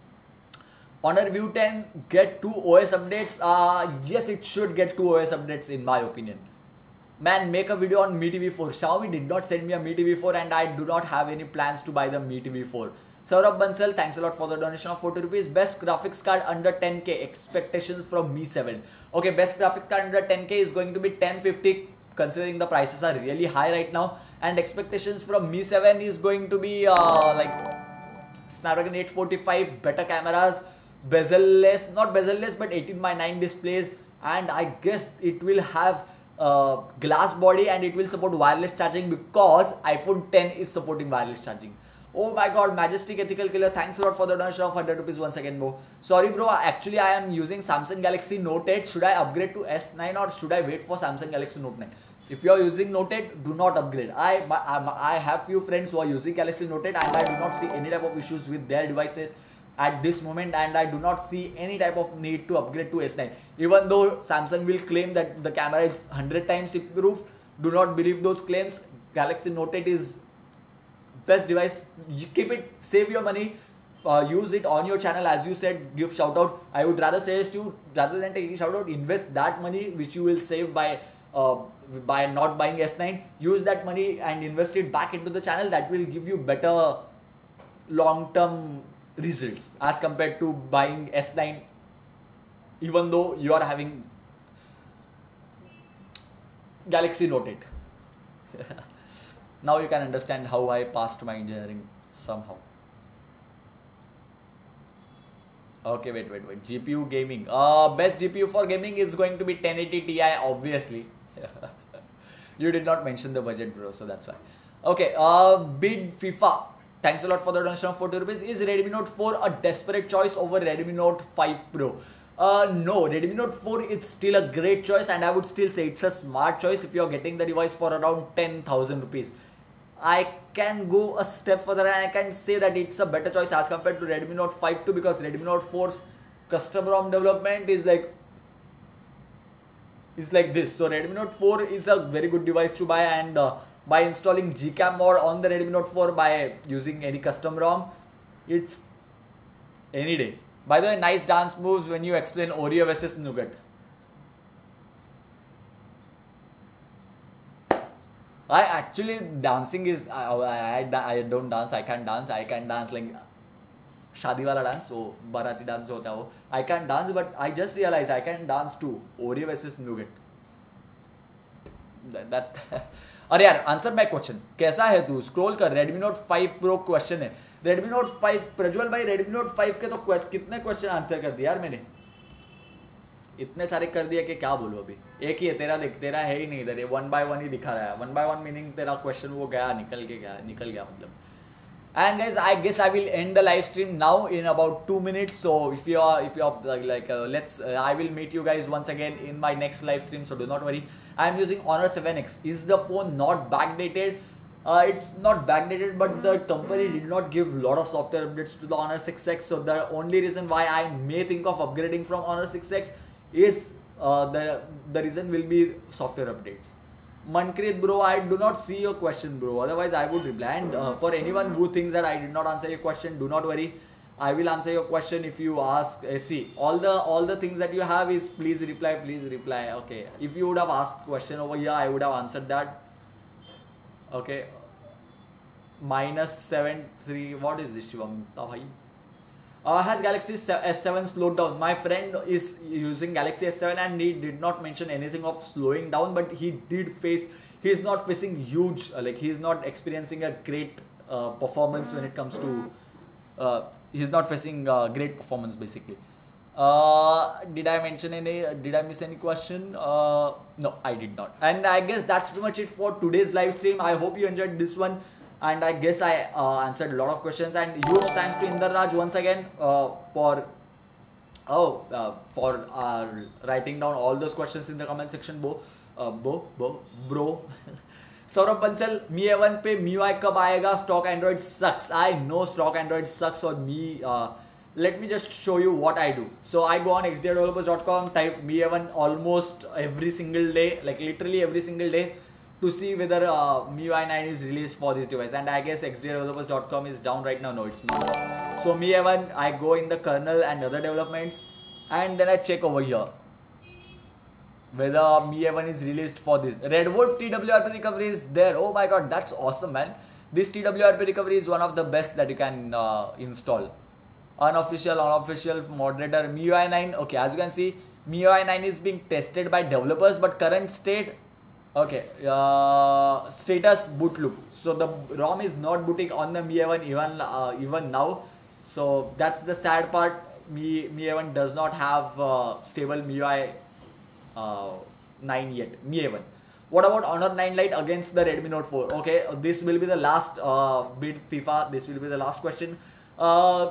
Honor View ten get two O S updates. Uh, yes, it should get two O S updates in my opinion. Man, make a video on Mi T V four. Xiaomi did not send me a Mi T V four, and I do not have any plans to buy the Mi T V four. Saurabh Bansal, thanks a lot for the donation of forty rupees. Best graphics card under ten K. Expectations from Mi seven. Okay, best graphics card under ten K is going to be ten fifty, considering the prices are really high right now. And expectations from Mi seven is going to be uh, like Snapdragon eight forty-five, better cameras, bezel-less, not bezel-less, but eighteen by nine displays. And I guess it will have uh, glass body, and it will support wireless charging because iPhone ten is supporting wireless charging. Oh my god, Majestic Ethical Killer, thanks a lot for the donation of one hundred rupees once again, bro. Sorry bro, actually I am using Samsung Galaxy Note eight. Should I upgrade to S nine or should I wait for Samsung Galaxy Note nine? If you are using Note eight, do not upgrade. I, I, I have few friends who are using Galaxy Note eight, and I do not see any type of issues with their devices at this moment, and I do not see any type of need to upgrade to S nine. Even though Samsung will claim that the camera is one hundred times improved, do not believe those claims. Galaxy Note eight is best device. You keep it, save your money, uh, use it on your channel. As you said, give shout out. I would rather suggest you, rather than taking shout out, invest that money which you will save by uh, by not buying S nine. Use that money and invest it back into the channel. That will give you better long term results as compared to buying S nine, even though you are having Galaxy Note eight. Now you can understand how I passed my engineering somehow. Okay, wait, wait, wait. G P U gaming. Uh, best G P U for gaming is going to be ten eighty Ti, obviously. You did not mention the budget, bro, so that's why. Okay, uh, bid FIFA. Thanks a lot for the donation of forty rupees. Is Redmi Note four a desperate choice over Redmi Note five Pro? Uh, no, Redmi Note four is still a great choice, and I would still say it's a smart choice if you are getting the device for around ten thousand rupees. I can go a step further and I can say that it's a better choice as compared to Redmi Note five too, because Redmi Note four's custom ROM development is like is like this. So Redmi Note four is a very good device to buy, and uh, by installing G CAM mod on the Redmi Note four by using any custom ROM, it's any day. By the way, nice dance moves when you explain Oreo versus Nougat. I actually dancing is I, I, I, I don't dance. I can't dance. I can dance like शादी वाला dance, so Bharati dance होता है वो. I can dance, but I just realized I can dance too. Oreo versus Nougat. That, that अरे यार answer my question. कैसा है तू? स्क्रॉल कर. Redmi Note five Pro question है. Redmi Note five, प्रज्वल भाई Redmi Note five के तो कितने क्वेश्चन आंसर कर दिया यार मैंने. इतने सारे कर दिए कि क्या बोलूं अभी. एक ही है तेरा, देख तेरा है ही नहीं इधर, ये वन बाय वन ही दिखा रहा है. वन बाय वन मीनिंग तेरा क्वेश्चन वो गया, निकल के गया, निकल गया मतलब. And guys, I guess I will end the live stream now in about two minutes. So if you are, if you are like, like uh, let's, uh, I will meet you guys once again in my next live stream. So do not worry. I am using Honor seven X. Is the phone not backdated? Uh, it's not backdated, but the company did not give a lot of software updates to the Honor six X. So the only reason why I may think of upgrading from Honor six X is uh, the the reason will be software updates. Mankrit bro, I do not see your question bro, otherwise I would reply. And uh, for anyone who thinks that I did not answer your question, do not worry, I will answer your question if you ask. Uh, see, all the all the things that you have is please reply, please reply. Okay, if you would have asked question over here, I would have answered that. Okay, minus seven three, what is this Shivam? Uh, has Galaxy S seven slowed down? My friend is using Galaxy S seven and he did not mention anything of slowing down, but he did face, he is not facing huge, uh, like he is not experiencing a great uh, performance when it comes to, uh, he is not facing uh, great performance basically. Uh, did I mention any? Did I miss any question? Uh, no, I did not. And I guess that's pretty much it for today's live stream. I hope you enjoyed this one, and I guess I uh, answered a lot of questions. And huge thanks to Inder Raj once again uh, for oh uh, for uh, writing down all those questions in the comment section. Bo, uh, bo, bo, bro. Saurabh Bansal, M I U A one पे M I U I कब आएगा? Stock Android sucks. I know stock Android sucks. और me. Uh, Let me just show you what I do. So I go on x d a developers dot com, type M I U A one almost every single day, like literally every single day, to see whether uh, M I U I nine is released for this device. And I guess x d a developers dot com is down right now. No, it's not. So M I U A one, I go in the kernel and other developments, and then I check over here whether M I U A one is released for this. Redwood T W R P recovery is there. Oh my god, that's awesome, man. This T W R P recovery is one of the best that you can uh, install. Unofficial, unofficial moderator M I U I nine. Okay, as you can see, M I U I nine is being tested by developers, but current state, okay, uh, status boot loop. So the ROM is not booting on the M I U A one even uh, even now. So that's the sad part. M I U A one does not have uh, stable M I U I uh, nine yet. M I U A one. What about Honor nine Lite against the Redmi Note four? Okay, this will be the last uh, bid FIFA. This will be the last question. Uh,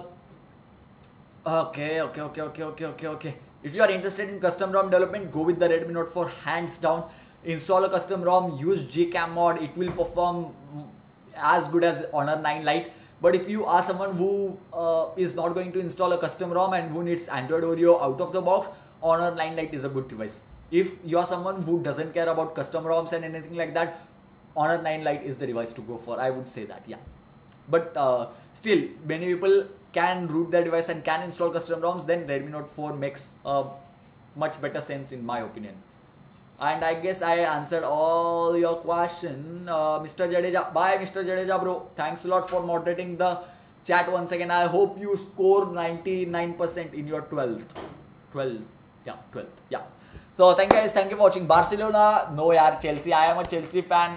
Okay, okay, okay, okay, okay, okay, okay. If you are interested in custom ROM development, go with the Redmi Note four hands down. Install a custom ROM, use Gcam mod. It will perform as good as Honor nine Lite. But if you are someone who uh, is not going to install a custom ROM and who needs Android Oreo out of the box, Honor nine Lite is a good device. If you are someone who doesn't care about custom ROMs and anything like that, Honor nine Lite is the device to go for. I would say that, yeah. But uh, still, many people can root their device and can install custom ROMs, then Redmi Note four makes a much better sense in my opinion. And I guess I answered all your question. Uh, Mister Jadeja, bye Mister Jadeja bro. Thanks a lot for moderating the chat once again. I hope you score ninety-nine percent in your twelfth. twelfth, yeah, twelfth, yeah. So thank you guys, thank you for watching. Barcelona, no yaar, Chelsea. I am a Chelsea fan.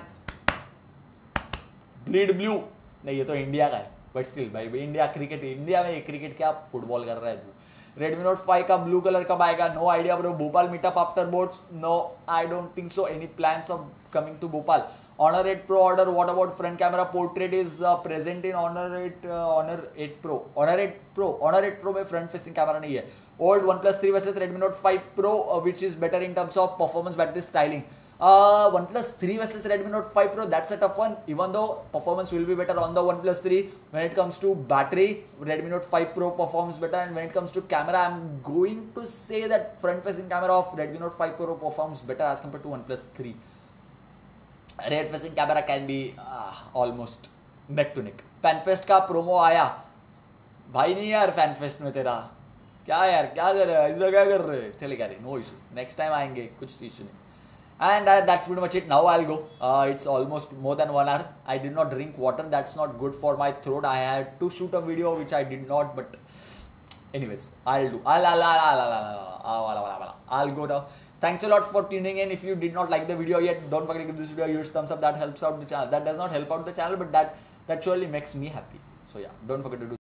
Bleed blue. नहीं ये तो India का है, but still भाई India cricket, India में cricket क्या football कर रहा है तू. Redmi Note five का ब्लू कलर कब आएगा? No idea bro. Bhopal meetup after boards? No, I don't think so. Any plans of coming to Bhopal? Honor eight Pro order. What about front camera portrait is uh, present in Honor eight uh, Honor eight Pro. Honor eight Pro. Honor eight Pro में front facing camera नहीं है. Old OnePlus three versus Redmi Note five Pro, uh, which is better in terms of performance, battery, styling? Uh, OnePlus three versus Redmi Note five Pro, that's a tough one. Even though performance will be better on the OnePlus three, when it comes to battery, Redmi Note five Pro performs better, and when it comes to camera, I'm going to say that front-facing camera of Redmi Note five Pro performs better as compared to OnePlus three. Rear-facing camera can be uh, almost neck to neck. FanFest का promo आया भाई? नहीं यार, FanFest में तेरा क्या यार, क्या कर रहे हो, क्या कर रहे हो? चले क्या रे, no issues. Next time आएंगे, कुछ issue नहीं. And uh, that's pretty much it. Now I'll go. Uh, it's almost more than one hour. I did not drink water. That's not good for my throat. I had to shoot a video which I did not. But anyways, I'll do. I'll, I'll, I'll, I'll, I'll, I'll, I'll, I'll go now. Thanks a lot for tuning in. If you did not like the video yet, don't forget to give this video a huge thumbs up. That helps out the channel. That does not help out the channel, but that that surely makes me happy. So yeah, don't forget to do.